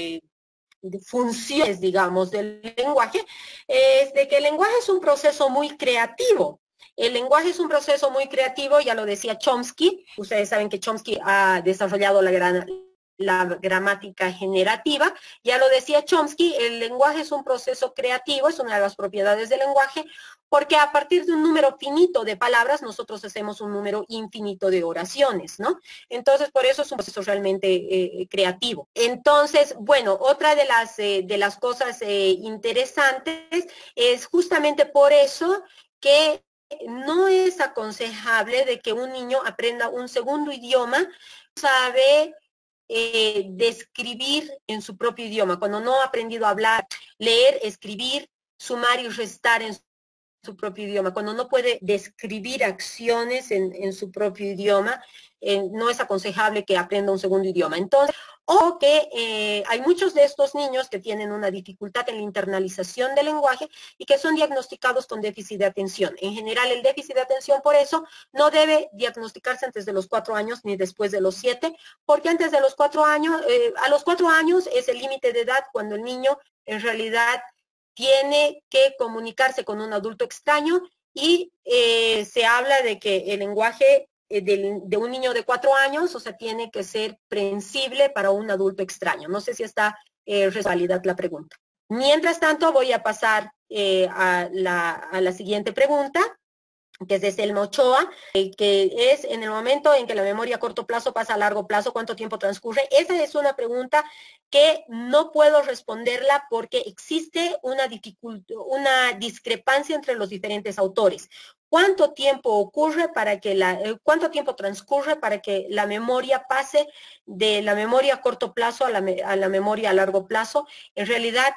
funciones, digamos, del lenguaje es de que el lenguaje es un proceso muy creativo. El lenguaje es un proceso muy creativo, ya lo decía Chomsky. Ustedes saben que Chomsky ha desarrollado la gramática generativa. Ya lo decía Chomsky, el lenguaje es un proceso creativo, es una de las propiedades del lenguaje, porque a partir de un número finito de palabras, nosotros hacemos un número infinito de oraciones, ¿no? Entonces, por eso es un proceso realmente creativo. Entonces, bueno, otra de las cosas interesantes es justamente por eso que no es aconsejable de que un niño aprenda un segundo idioma, sabe describir en su propio idioma, cuando no ha aprendido a hablar, leer, escribir, sumar y restar en su propio idioma, cuando no puede describir acciones en su propio idioma, no es aconsejable que aprenda un segundo idioma. Entonces, o que hay muchos de estos niños que tienen una dificultad en la internalización del lenguaje y que son diagnosticados con déficit de atención. En general, el déficit de atención, por eso, no debe diagnosticarse antes de los 4 años ni después de los 7, porque antes de los 4 años, a los 4 años es el límite de edad cuando el niño en realidad tiene que comunicarse con un adulto extraño y se habla de que el lenguaje de un niño de 4 años, o sea, tiene que ser prensible para un adulto extraño. No sé si está válida la pregunta. Mientras tanto, voy a pasar a la siguiente pregunta, que es de Selma Ochoa, que es en el momento en que la memoria a corto plazo pasa a largo plazo, ¿cuánto tiempo transcurre? Esa es una pregunta que no puedo responderla porque existe una discrepancia entre los diferentes autores. ¿Cuánto tiempo cuánto tiempo transcurre para que la memoria pase de la memoria a corto plazo a la memoria a largo plazo? En realidad,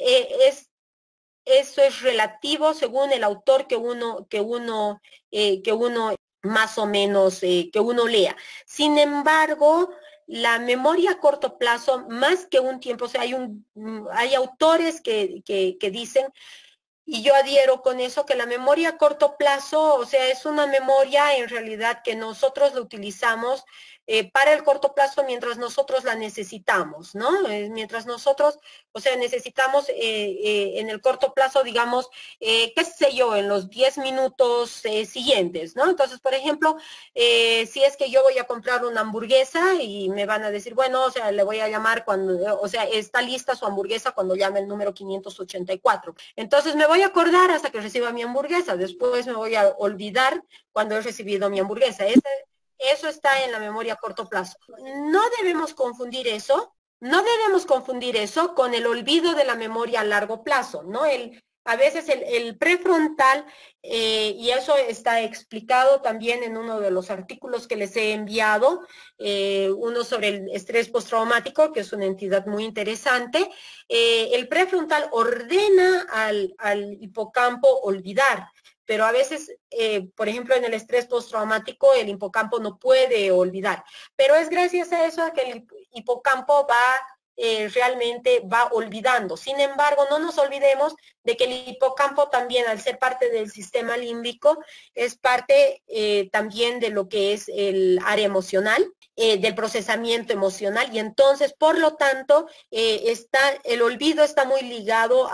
eso es relativo según el autor que uno más o menos, que uno lea. Sin embargo, la memoria a corto plazo, más que un tiempo, o sea, hay autores que dicen, y yo adhiero con eso, que la memoria a corto plazo, o sea, es una memoria en realidad que nosotros la utilizamos para el corto plazo mientras nosotros la necesitamos, ¿no? Mientras nosotros, o sea, necesitamos en el corto plazo, digamos, qué sé yo, en los 10 minutos siguientes, ¿no? Entonces, por ejemplo, si es que yo voy a comprar una hamburguesa y me van a decir, bueno, o sea, le voy a llamar cuando, o sea, está lista su hamburguesa cuando llame el número 584. Entonces, me voy a acordar hasta que reciba mi hamburguesa, después me voy a olvidar cuando he recibido mi hamburguesa. Eso está en la memoria a corto plazo. No debemos confundir eso, no debemos confundir eso con el olvido de la memoria a largo plazo, ¿no? A veces el prefrontal, y eso está explicado también en uno de los artículos que les he enviado, uno sobre el estrés postraumático, que es una entidad muy interesante. El prefrontal ordena al hipocampo olvidar, pero a veces, por ejemplo, en el estrés postraumático, el hipocampo no puede olvidar. Pero es gracias a eso que el hipocampo realmente va olvidando. Sin embargo, no nos olvidemos de que el hipocampo también, al ser parte del sistema límbico, es parte también de lo que es el área emocional, del procesamiento emocional, y entonces, por lo tanto, el olvido está muy ligado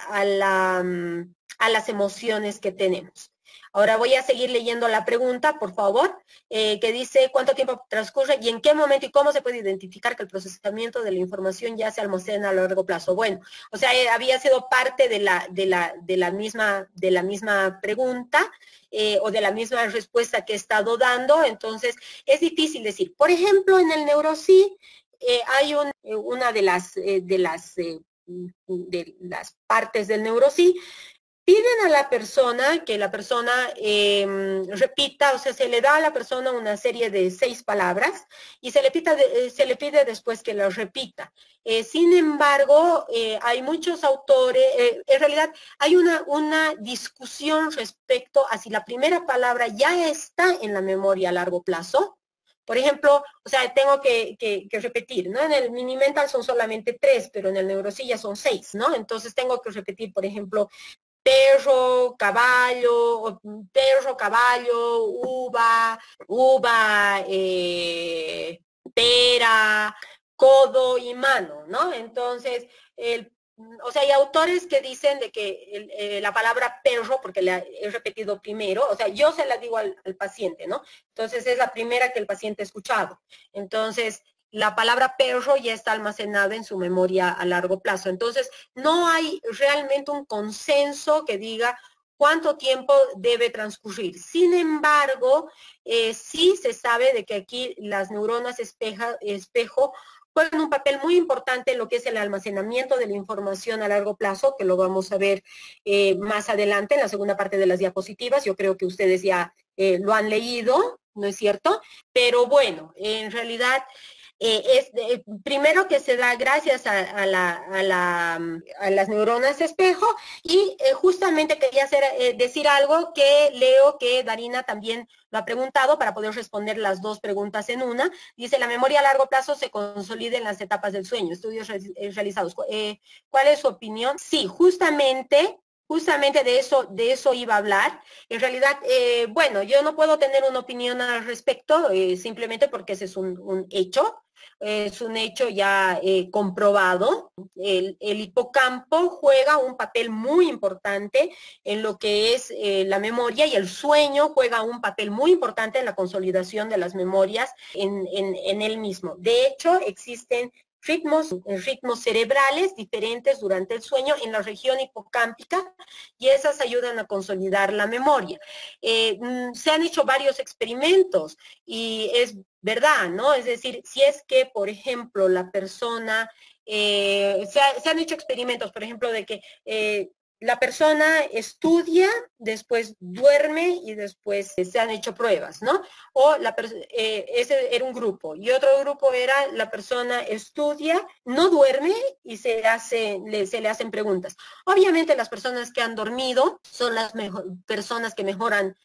a las emociones que tenemos. Ahora voy a seguir leyendo la pregunta, por favor, que dice cuánto tiempo transcurre y en qué momento y cómo se puede identificar que el procesamiento de la información ya se almacena a largo plazo. Bueno, o sea, había sido parte de la misma pregunta, o de la misma respuesta que he estado dando, entonces es difícil decir. Por ejemplo, en el NeuroSí hay una de las partes del NeuroSí. Piden a la persona que la persona repita, o sea, se le da a la persona una serie de 6 palabras y se le pide después que las repita. Sin embargo, hay muchos autores, en realidad hay una discusión respecto a si la primera palabra ya está en la memoria a largo plazo. Por ejemplo, o sea, tengo que repetir, ¿no? En el mini mental son solamente 3, pero en el neurosilla son 6, ¿no? Entonces tengo que repetir, por ejemplo, perro, caballo, uva, pera, codo y mano, ¿no? Entonces, o sea, hay autores que dicen de que la palabra perro, porque la he repetido primero, o sea, yo se la digo al paciente, ¿no? Entonces es la primera que el paciente ha escuchado. Entonces, la palabra perro ya está almacenada en su memoria a largo plazo. Entonces, no hay realmente un consenso que diga cuánto tiempo debe transcurrir. Sin embargo, sí se sabe de que aquí las neuronas espejo juegan un papel muy importante en lo que es el almacenamiento de la información a largo plazo, que lo vamos a ver más adelante en la segunda parte de las diapositivas. Yo creo que ustedes ya lo han leído, ¿no es cierto? Pero bueno, en realidad primero que se da gracias a las neuronas espejo, y justamente quería decir algo que leo que Darina también lo ha preguntado para poder responder las dos preguntas en una. Dice, la memoria a largo plazo se consolida en las etapas del sueño, estudios realizados. ¿Cuál es su opinión? Sí, justamente de eso iba a hablar. En realidad, bueno, yo no puedo tener una opinión al respecto, simplemente porque ese es un hecho. Es un hecho ya comprobado. El hipocampo juega un papel muy importante en lo que es la memoria, y el sueño juega un papel muy importante en la consolidación de las memorias en él mismo. De hecho, existen ritmos cerebrales diferentes durante el sueño en la región hipocámpica, y esas ayudan a consolidar la memoria. Se han hecho varios experimentos y es verdad, ¿no? Es decir, si es que, por ejemplo, la persona, se han hecho experimentos, por ejemplo, de que la persona estudia, después duerme y después se han hecho pruebas, ¿no? O ese era un grupo, y otro grupo era la persona estudia, no duerme y se le hacen preguntas. Obviamente las personas que han dormido son las personas que mejor han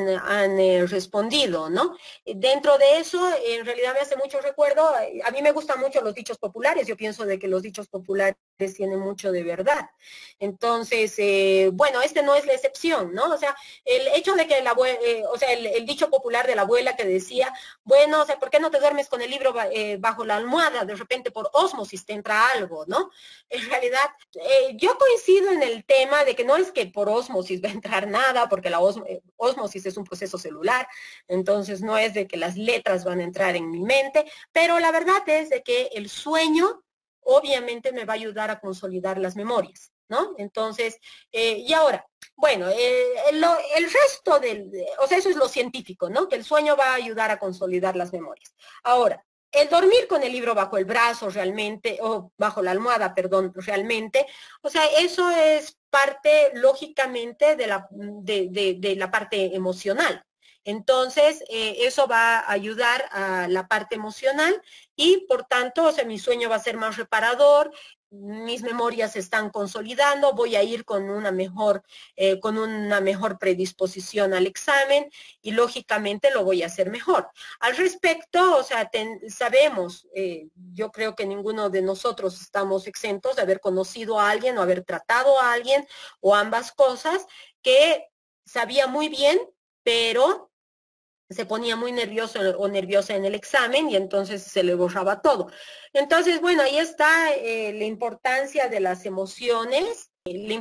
respondido, ¿no? Dentro de eso, en realidad me hace mucho recuerdo, a mí me gustan mucho los dichos populares, yo pienso de que los dichos populares tienen mucho de verdad. Entonces, bueno, este no es la excepción, ¿no? O sea, el hecho de que o sea, el dicho popular de la abuela que decía, bueno, o sea, ¿por qué no te duermes con el libro bajo la almohada? De repente por ósmosis te entra algo, ¿no? En realidad, yo coincido en el tema de que no es que por ósmosis va a entrar nada, porque la ósmosis es un proceso celular, entonces no es de que las letras van a entrar en mi mente, pero la verdad es de que el sueño obviamente me va a ayudar a consolidar las memorias. ¿no? Entonces, y ahora, bueno, el resto o sea, eso es lo científico, ¿no? Que el sueño va a ayudar a consolidar las memorias. Ahora, el dormir con el libro bajo el brazo realmente, o bajo la almohada, perdón, realmente, o sea, eso es parte, lógicamente, de la parte emocional. Entonces, eso va a ayudar a la parte emocional y, por tanto, o sea, mi sueño va a ser más reparador, mis memorias se están consolidando, voy a ir con una mejor predisposición al examen y, lógicamente, lo voy a hacer mejor. Al respecto, o sea, sabemos, yo creo que ninguno de nosotros estamos exentos de haber conocido a alguien o haber tratado a alguien o ambas cosas que sabía muy bien, pero se ponía muy nervioso o nerviosa en el examen y entonces se le borraba todo. Entonces, bueno, ahí está la importancia de las emociones,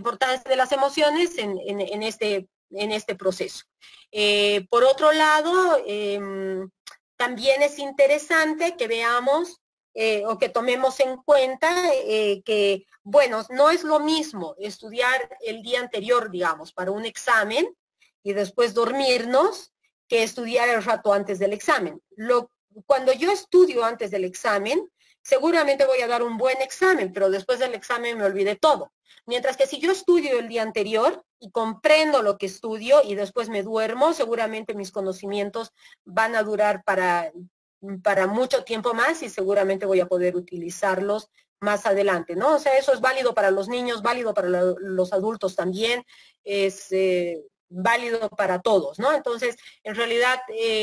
en este proceso. Por otro lado, también es interesante que veamos o que tomemos en cuenta que, bueno, no es lo mismo estudiar el día anterior, digamos, para un examen y después dormirnos, que estudiar el rato antes del examen. Cuando yo estudio antes del examen, seguramente voy a dar un buen examen, pero después del examen me olvidé todo. Mientras que si yo estudio el día anterior y comprendo lo que estudio y después me duermo, seguramente mis conocimientos van a durar para mucho tiempo más y seguramente voy a poder utilizarlos más adelante, ¿no? O sea, eso es válido para los niños, válido para los adultos también, es válido para todos, ¿no? Entonces, en realidad,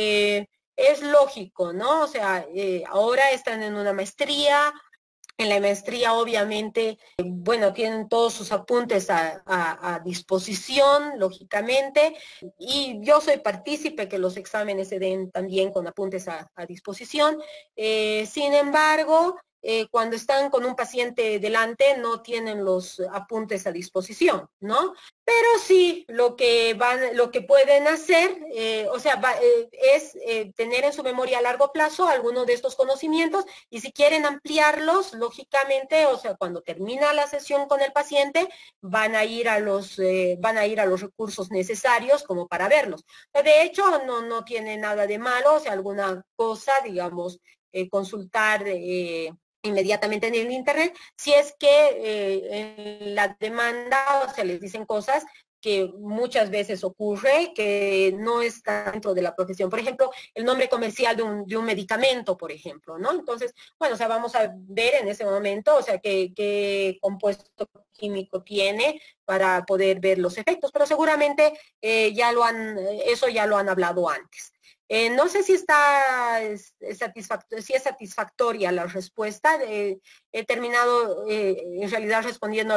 es lógico, ¿no? O sea, ahora están en una maestría. En la maestría, obviamente, bueno, tienen todos sus apuntes a disposición, lógicamente, y yo soy partícipe que los exámenes se den también con apuntes a disposición. Sin embargo, cuando están con un paciente delante, no tienen los apuntes a disposición, ¿no? Pero sí, lo que pueden hacer, o sea, es tener en su memoria a largo plazo algunos de estos conocimientos y si quieren ampliarlos, lógicamente, o sea, cuando termina la sesión con el paciente, van a ir a los recursos necesarios como para verlos. De hecho, no tiene nada de malo, o sea, alguna cosa, digamos, consultar inmediatamente en el internet, si es que en la demanda, o sea, les dicen cosas que muchas veces ocurre, que no está dentro de la profesión. Por ejemplo, el nombre comercial de un medicamento, por ejemplo, ¿no? Entonces, bueno, o sea, vamos a ver en ese momento, o sea, qué compuesto químico tiene para poder ver los efectos, pero seguramente eso ya lo han hablado antes. No sé si si es satisfactoria la respuesta. He terminado en realidad respondiendo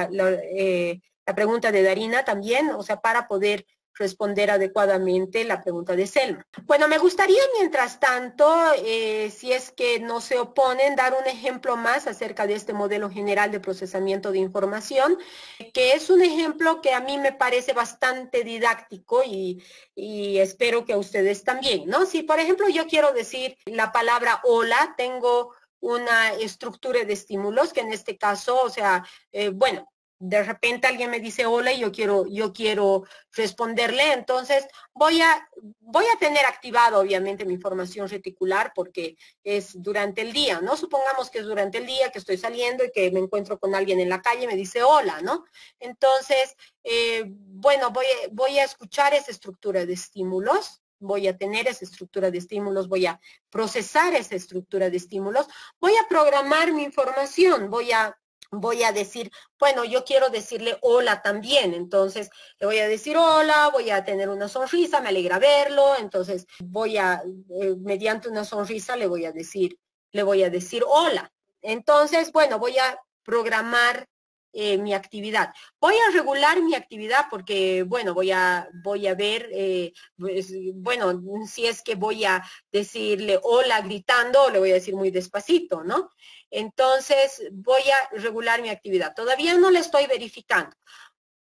la pregunta de Darina también, o sea, para poder responder adecuadamente la pregunta de Selma. Bueno, me gustaría, mientras tanto, si es que no se oponen, dar un ejemplo más acerca de este modelo general de procesamiento de información, que es un ejemplo que a mí me parece bastante didáctico y espero que a ustedes también, ¿no? Si, por ejemplo, yo quiero decir la palabra hola, tengo una estructura de estímulos que en este caso, o sea, bueno, de repente alguien me dice hola y yo quiero responderle, entonces voy a tener activado obviamente mi información reticular porque es durante el día, ¿no? Supongamos que es durante el día que estoy saliendo y que me encuentro con alguien en la calle y me dice hola, ¿no? Entonces, bueno, voy a escuchar esa estructura de estímulos, voy a tener esa estructura de estímulos, voy a procesar esa estructura de estímulos, voy a programar mi información, voy a decir, bueno, yo quiero decirle hola también, entonces le voy a decir hola, voy a tener una sonrisa, me alegra verlo, entonces mediante una sonrisa le voy a decir hola. Entonces, bueno, voy a programar mi actividad. Voy a regular mi actividad porque, bueno, voy a ver, pues, bueno, si es que voy a decirle hola gritando, le voy a decir muy despacito, ¿no? Entonces, voy a regular mi actividad. Todavía no la estoy verificando.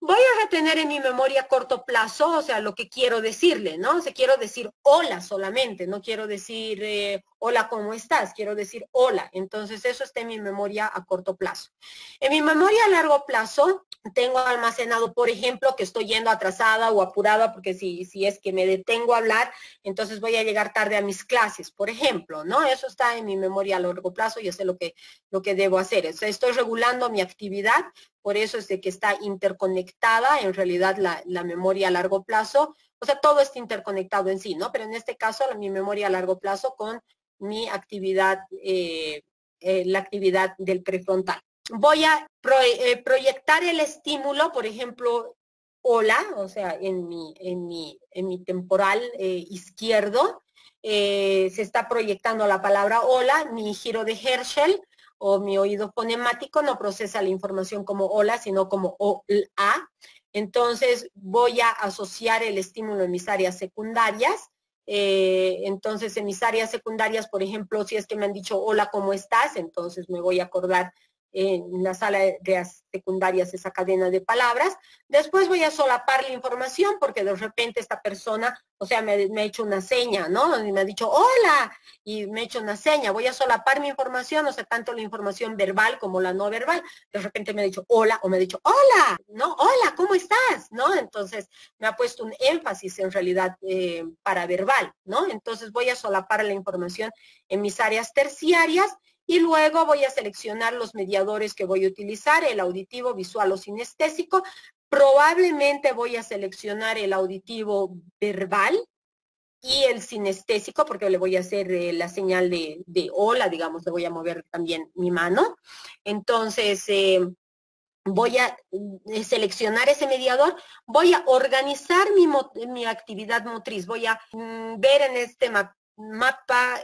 Voy a retener en mi memoria a corto plazo, o sea, lo que quiero decirle, ¿no? O sea, quiero decir hola solamente, no quiero decir hola, ¿cómo estás? Quiero decir hola. Entonces, eso está en mi memoria a corto plazo. En mi memoria a largo plazo, tengo almacenado, por ejemplo, que estoy yendo atrasada o apurada, porque si es que me detengo a hablar, entonces voy a llegar tarde a mis clases, por ejemplo, ¿no? Eso está en mi memoria a largo plazo, yo sé lo que debo hacer. O sea, estoy regulando mi actividad, por eso es de que está interconectada en realidad la memoria a largo plazo, o sea, todo está interconectado en sí, ¿no? Pero en este caso, mi memoria a largo plazo con mi actividad, la actividad del prefrontal. Voy a proyectar el estímulo, por ejemplo, hola, o sea, en mi temporal izquierdo, se está proyectando la palabra hola, mi giro de Herschel, o mi oído fonemático no procesa la información como hola, sino como o-la. Entonces voy a asociar el estímulo en mis áreas secundarias. Entonces en mis áreas secundarias, por ejemplo, si es que me han dicho hola, ¿cómo estás? Entonces me voy a acordar en la sala de secundarias esa cadena de palabras. Después voy a solapar la información porque de repente esta persona, o sea, me ha hecho una seña, ¿no? Y me ha dicho hola, y me he hecho una seña, voy a solapar mi información, o sea, tanto la información verbal como la no verbal. De repente me ha dicho hola o me ha dicho hola, ¿no? Hola, ¿cómo estás? ¿No? Entonces me ha puesto un énfasis en realidad para verbal, ¿no? Entonces voy a solapar la información en mis áreas terciarias y luego voy a seleccionar los mediadores que voy a utilizar, el auditivo, visual o sinestésico. Probablemente voy a seleccionar el auditivo verbal, y el sinestésico, porque le voy a hacer la señal de hola, digamos, le voy a mover también mi mano. Entonces, voy a seleccionar ese mediador, voy a organizar mi actividad motriz, voy a ver en este mapa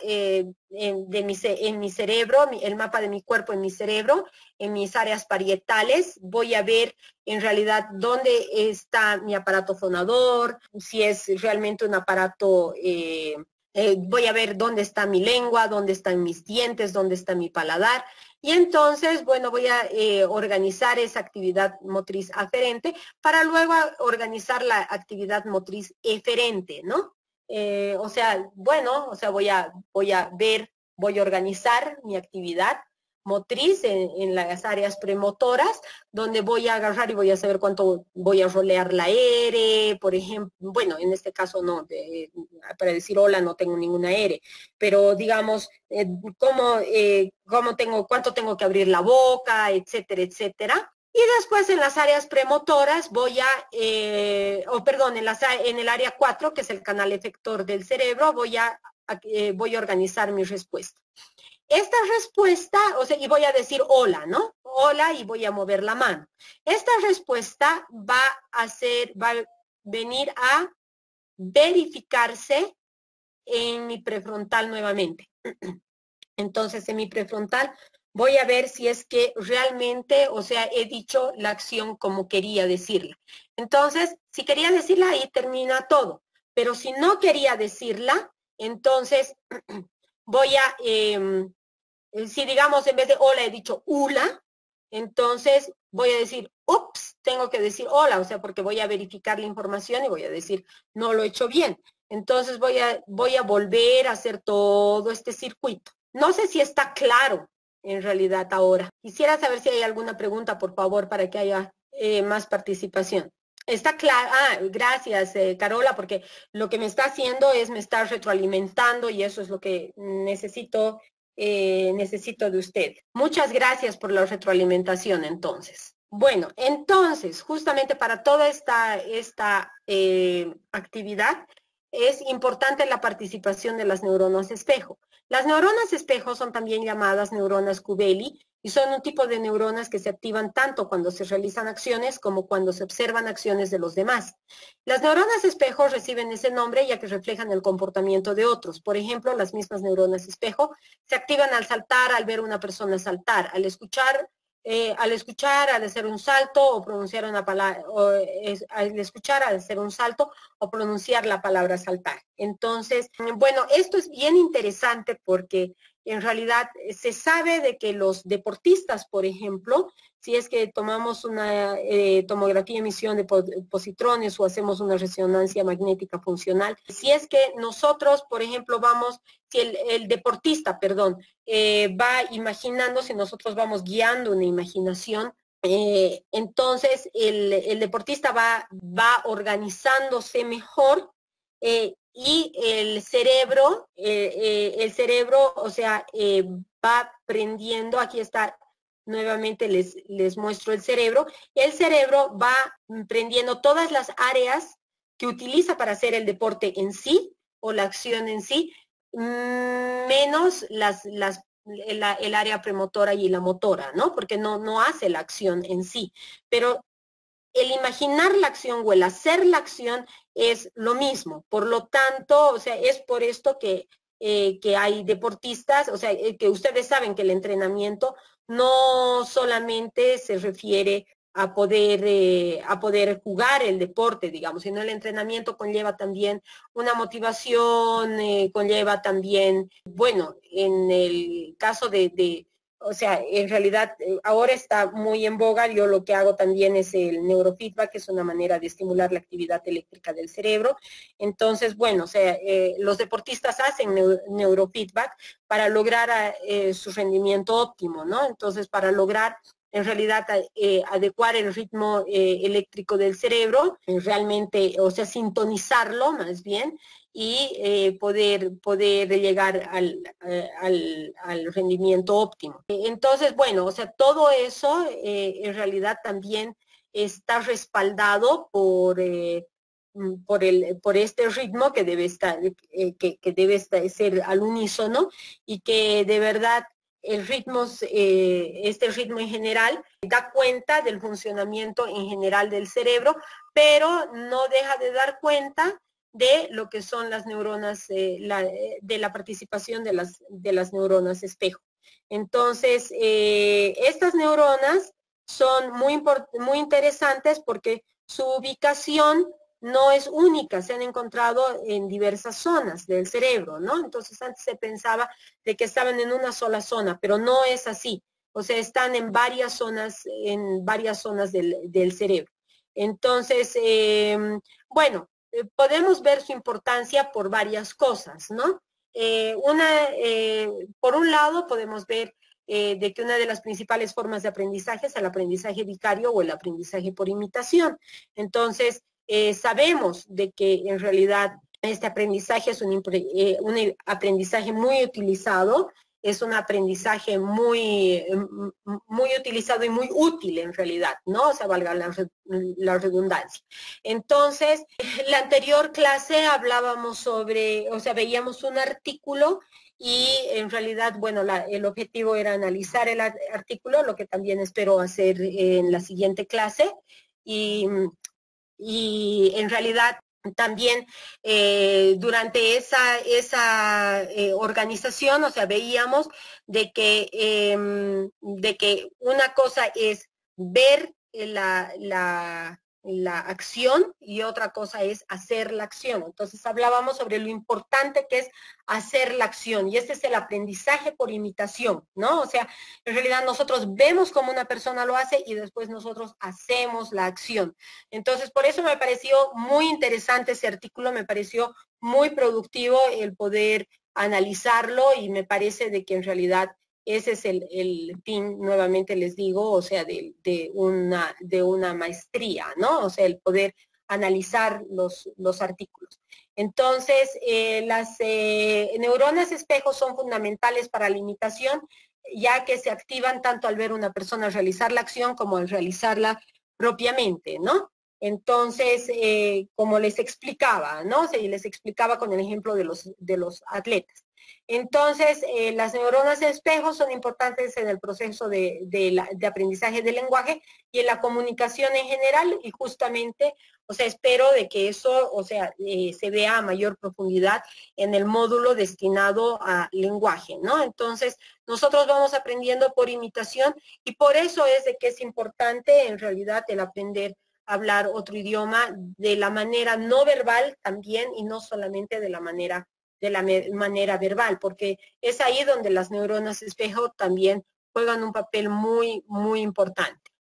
en mi cerebro, el mapa de mi cuerpo en mi cerebro, en mis áreas parietales, voy a ver en realidad dónde está mi aparato fonador, si es realmente un aparato... voy a ver dónde está mi lengua, dónde están mis dientes, dónde está mi paladar. Y entonces, bueno, voy a organizar esa actividad motriz aferente para luego organizar la actividad motriz eferente, ¿no? O sea, bueno, o sea, voy a ver, voy a organizar mi actividad motriz en las áreas premotoras, donde voy a agarrar y voy a saber cuánto voy a rolear la R, por ejemplo, bueno, en este caso no, para decir hola no tengo ninguna R, pero digamos, cuánto tengo que abrir la boca, etcétera, etcétera. Y después en las áreas premotoras voy a, en el área 4, que es el canal efector del cerebro, voy a organizar mi respuesta. Esta respuesta, o sea, y voy a decir hola, ¿no? Hola y voy a mover la mano. Esta respuesta va a venir a verificarse en mi prefrontal nuevamente. Entonces, en mi prefrontal voy a ver si es que realmente, o sea, he dicho la acción como quería decirla. Entonces, si quería decirla, ahí termina todo. Pero si no quería decirla, entonces voy a, si digamos en vez de hola he dicho hula, entonces voy a decir, ups, tengo que decir hola, o sea, porque voy a verificar la información y voy a decir, no lo he hecho bien. Entonces voy a volver a hacer todo este circuito. No sé si está claro en realidad ahora. Quisiera saber si hay alguna pregunta, por favor, para que haya más participación. Está claro. Ah, gracias, Carola, porque lo que me está haciendo es me está retroalimentando y eso es lo que necesito de usted. Muchas gracias por la retroalimentación, entonces. Bueno, entonces, justamente para toda esta actividad, es importante la participación de las neuronas espejo. Las neuronas espejo son también llamadas neuronas Kubeli y son un tipo de neuronas que se activan tanto cuando se realizan acciones como cuando se observan acciones de los demás. Las neuronas espejo reciben ese nombre ya que reflejan el comportamiento de otros. Por ejemplo, las mismas neuronas espejo se activan al saltar, al ver a una persona saltar, al hacer un salto o pronunciar una palabra, al escuchar, al hacer un salto o pronunciar la palabra saltar. Entonces, bueno, esto es bien interesante porque en realidad se sabe de que los deportistas, por ejemplo, si es que tomamos una tomografía de emisión de positrones o hacemos una resonancia magnética funcional. Si es que nosotros, por ejemplo, si el deportista, perdón, va imaginando, si nosotros vamos guiando una imaginación, entonces el deportista va organizándose mejor, y el cerebro, o sea, va aprendiendo. Aquí está, nuevamente les muestro el cerebro va aprendiendo todas las áreas que utiliza para hacer el deporte en sí, o la acción en sí, menos el área premotora y la motora, ¿no? Porque no hace la acción en sí, pero el imaginar la acción o el hacer la acción es lo mismo. Por lo tanto, o sea, es por esto que hay deportistas, o sea, que ustedes saben que el entrenamiento no solamente se refiere a poder jugar el deporte, digamos, sino el entrenamiento conlleva también una motivación, conlleva también, bueno, en el caso o sea, en realidad ahora está muy en boga. Yo lo que hago también es el neurofeedback, que es una manera de estimular la actividad eléctrica del cerebro. Entonces, bueno, o sea, los deportistas hacen neurofeedback para lograr su rendimiento óptimo, ¿no? Entonces, para lograr en realidad adecuar el ritmo eléctrico del cerebro, realmente, o sea, sintonizarlo más bien, y poder llegar al rendimiento óptimo. Entonces, bueno, o sea, todo eso en realidad también está respaldado por este ritmo que debe estar, ser al unísono, y que de verdad este ritmo en general da cuenta del funcionamiento en general del cerebro, pero no deja de dar cuenta de lo que son las neuronas, de la participación de las neuronas espejo. Entonces, estas neuronas son muy interesantes porque su ubicación no es única, se han encontrado en diversas zonas del cerebro, ¿no? Entonces antes se pensaba de que estaban en una sola zona, pero no es así. O sea, están en varias zonas del cerebro. Entonces, bueno, podemos ver su importancia por varias cosas, ¿no? Por un lado, podemos ver de que una de las principales formas de aprendizaje es el aprendizaje vicario o el aprendizaje por imitación. Entonces, sabemos de que en realidad este aprendizaje es un aprendizaje muy utilizado, es un aprendizaje muy utilizado y muy útil en realidad, ¿no? O sea, valga la redundancia. Entonces, en la anterior clase hablábamos sobre, o sea, veíamos un artículo y en realidad, bueno, el objetivo era analizar el artículo, lo que también espero hacer en la siguiente clase. Y en realidad también durante esa organización, o sea, veíamos de que una cosa es ver la acción y otra cosa es hacer la acción. Entonces hablábamos sobre lo importante que es hacer la acción, y este es el aprendizaje por imitación, ¿no? O sea, en realidad nosotros vemos cómo una persona lo hace y después nosotros hacemos la acción. Entonces, por eso me pareció muy interesante ese artículo, me pareció muy productivo el poder analizarlo, y me parece de que en realidad ese es el fin, nuevamente les digo, o sea, de una maestría, ¿no? O sea, el poder analizar los artículos. Entonces, las neuronas espejo son fundamentales para la imitación, ya que se activan tanto al ver a una persona realizar la acción como al realizarla propiamente, ¿no? Entonces, como les explicaba, ¿no? O sea, y les explicaba con el ejemplo de los atletas. Entonces, las neuronas de espejo son importantes en el proceso de aprendizaje del lenguaje y en la comunicación en general, y justamente, o sea, espero de que eso, o sea, se vea a mayor profundidad en el módulo destinado a lenguaje, ¿no? Entonces, nosotros vamos aprendiendo por imitación, y por eso es de que es importante en realidad el aprender a hablar otro idioma de la manera no verbal también, y no solamente de la manera verbal, porque es ahí donde las neuronas espejo también juegan un papel muy, muy importante.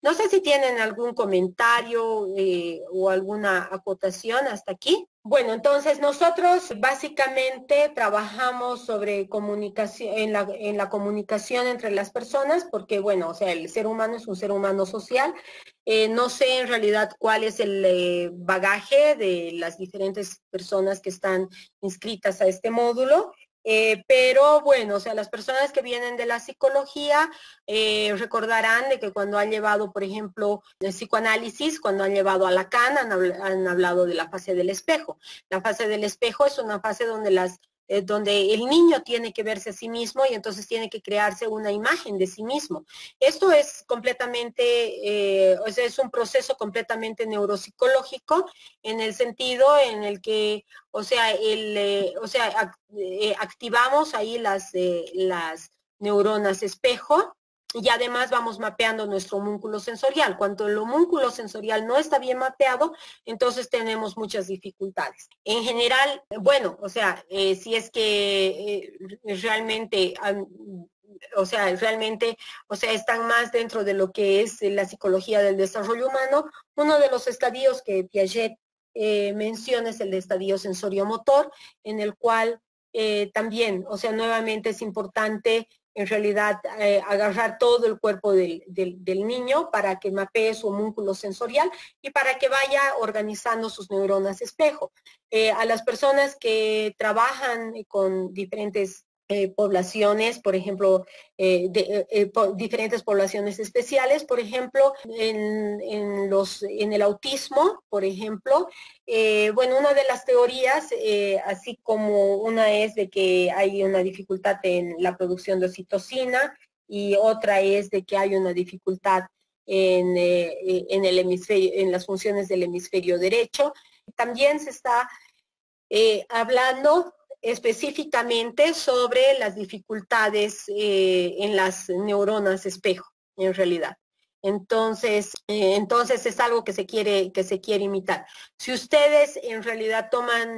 No sé si tienen algún comentario o alguna acotación hasta aquí. Bueno, entonces nosotros básicamente trabajamos sobre comunicación, en la comunicación entre las personas, porque bueno, o sea, el ser humano es un ser humano social. No sé en realidad cuál es el bagaje de las diferentes personas que están inscritas a este módulo. Pero bueno, o sea, las personas que vienen de la psicología recordarán de que cuando han llevado, por ejemplo, el psicoanálisis, cuando han llevado a Lacan, han hablado de la fase del espejo. La fase del espejo es una fase donde el niño tiene que verse a sí mismo y entonces tiene que crearse una imagen de sí mismo. Esto es completamente, o sea, es un proceso completamente neuropsicológico en el sentido en el que, o sea, activamos ahí las neuronas espejo y además vamos mapeando nuestro homúnculo sensorial. Cuando el homúnculo sensorial no está bien mapeado, entonces tenemos muchas dificultades. En general, bueno, o sea, si es que realmente están más dentro de lo que es la psicología del desarrollo humano. Uno de los estadios que Piaget menciona es el de estadio sensoriomotor, en el cual también, o sea, nuevamente es importante en realidad agarrar todo el cuerpo del niño para que mapee su homúnculo sensorial y para que vaya organizando sus neuronas espejo. A las personas que trabajan con diferentes poblaciones, por ejemplo, diferentes poblaciones especiales, por ejemplo, en el autismo, por ejemplo, bueno, una de las teorías, así como una es de que hay una dificultad en la producción de oxitocina y otra es de que hay una dificultad en las funciones del hemisferio derecho. También se está hablando específicamente sobre las dificultades en las neuronas espejo, en realidad. Entonces es algo que se quiere imitar. Si ustedes en realidad toman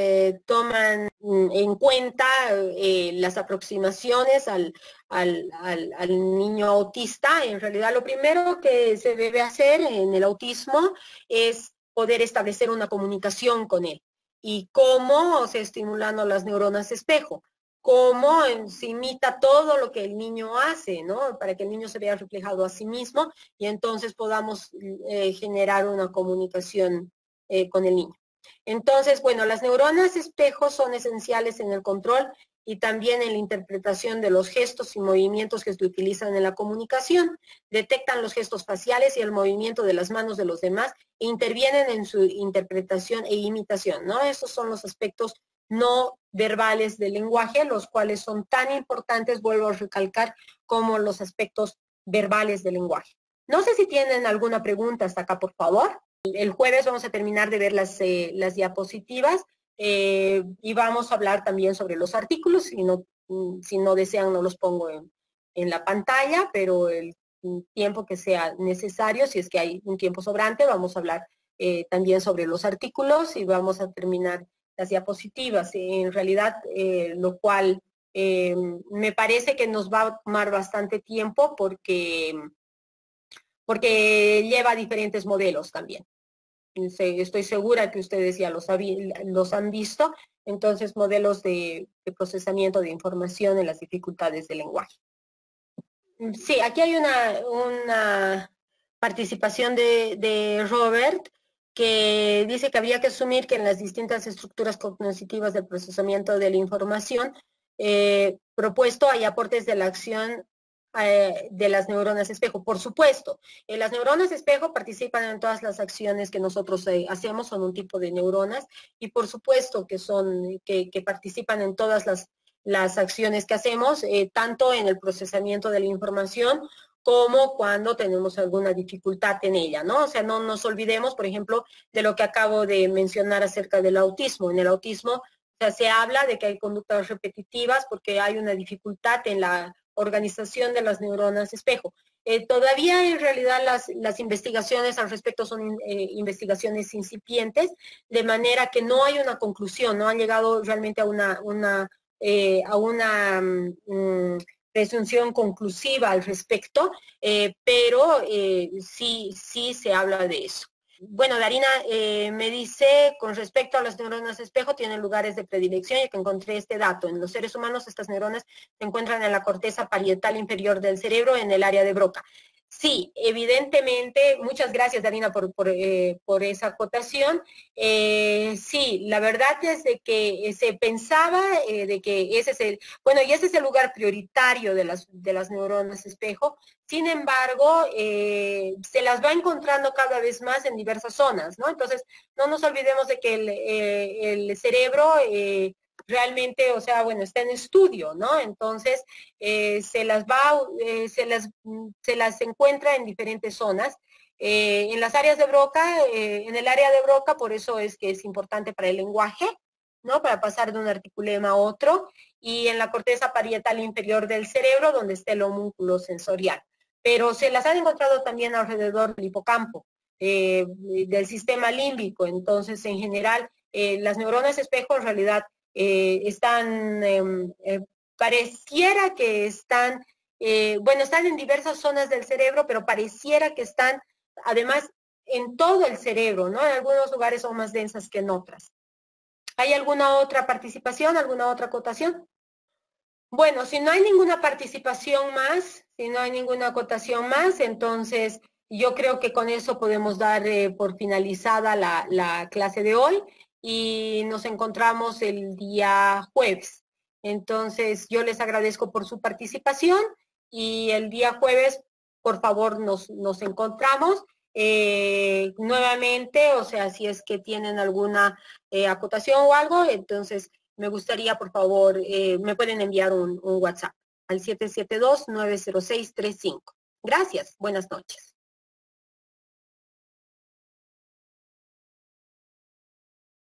en cuenta las aproximaciones al niño autista, en realidad lo primero que se debe hacer en el autismo es poder establecer una comunicación con él. ¿Y cómo? O sea, estimulando las neuronas espejo. ¿Cómo? Se imita todo lo que el niño hace, ¿no? Para que el niño se vea reflejado a sí mismo y entonces podamos generar una comunicación con el niño. Entonces, bueno, las neuronas espejo son esenciales en el control y también en la interpretación de los gestos y movimientos que se utilizan en la comunicación. Detectan los gestos faciales y el movimiento de las manos de los demás e intervienen en su interpretación e imitación, ¿no? Esos son los aspectos no verbales del lenguaje, los cuales son tan importantes, vuelvo a recalcar, como los aspectos verbales del lenguaje. No sé si tienen alguna pregunta hasta acá, por favor. El jueves vamos a terminar de ver las diapositivas y vamos a hablar también sobre los artículos. Si no desean, no los pongo en la pantalla, pero el tiempo que sea necesario, si es que hay un tiempo sobrante, vamos a hablar también sobre los artículos y vamos a terminar las diapositivas. En realidad, lo cual me parece que nos va a tomar bastante tiempo porque lleva diferentes modelos también. Estoy segura que ustedes ya los han visto, entonces modelos de procesamiento de información en las dificultades del lenguaje. Sí, aquí hay una participación de Robert que dice que habría que asumir que en las distintas estructuras cognitivas del procesamiento de la información propuesto hay aportes de la acción de las neuronas espejo. Por supuesto, las neuronas espejo participan en todas las acciones que nosotros hacemos, son un tipo de neuronas y por supuesto que participan en todas las acciones que hacemos, tanto en el procesamiento de la información como cuando tenemos alguna dificultad en ella, ¿no? O sea, no nos olvidemos, por ejemplo, de lo que acabo de mencionar acerca del autismo. En el autismo, o sea, se habla de que hay conductas repetitivas porque hay una dificultad en la organización de las neuronas espejo. Todavía en realidad las investigaciones al respecto son investigaciones incipientes, de manera que no hay una conclusión, no han llegado realmente a una presunción conclusiva al respecto, pero sí se habla de eso. Bueno, Darina me dice, con respecto a las neuronas espejo, tienen lugares de predilección, y que encontré este dato. En los seres humanos, estas neuronas se encuentran en la corteza parietal inferior del cerebro, en el área de Broca. Sí, evidentemente, muchas gracias, Darina, por esa acotación. Sí, la verdad es de que se pensaba de que ese es y ese es el lugar prioritario de las neuronas espejo. Sin embargo, se las va encontrando cada vez más en diversas zonas, ¿no? Entonces, no nos olvidemos de que el cerebro realmente, o sea, bueno, está en estudio, ¿no? Entonces, se las encuentra en diferentes zonas. En las áreas de Broca, en el área de Broca, por eso es que es importante para el lenguaje, ¿no? Para pasar de un articulema a otro, y en la corteza parietal inferior del cerebro, donde está el homúnculo sensorial. Pero se las han encontrado también alrededor del hipocampo, del sistema límbico. Entonces, en general, las neuronas espejo en realidad están, pareciera que están, están en diversas zonas del cerebro, pero pareciera que están, además, en todo el cerebro, ¿no? En algunos lugares son más densas que en otras. ¿Hay alguna otra participación, alguna otra acotación? Bueno, si no hay ninguna participación más, si no hay ninguna acotación más, entonces yo creo que con eso podemos dar por finalizada la clase de hoy, y nos encontramos el día jueves. Entonces, yo les agradezco por su participación, y el día jueves, por favor, nos encontramos nuevamente, o sea, si es que tienen alguna acotación o algo, entonces me gustaría, por favor, me pueden enviar un WhatsApp al 772-90635. Gracias, buenas noches.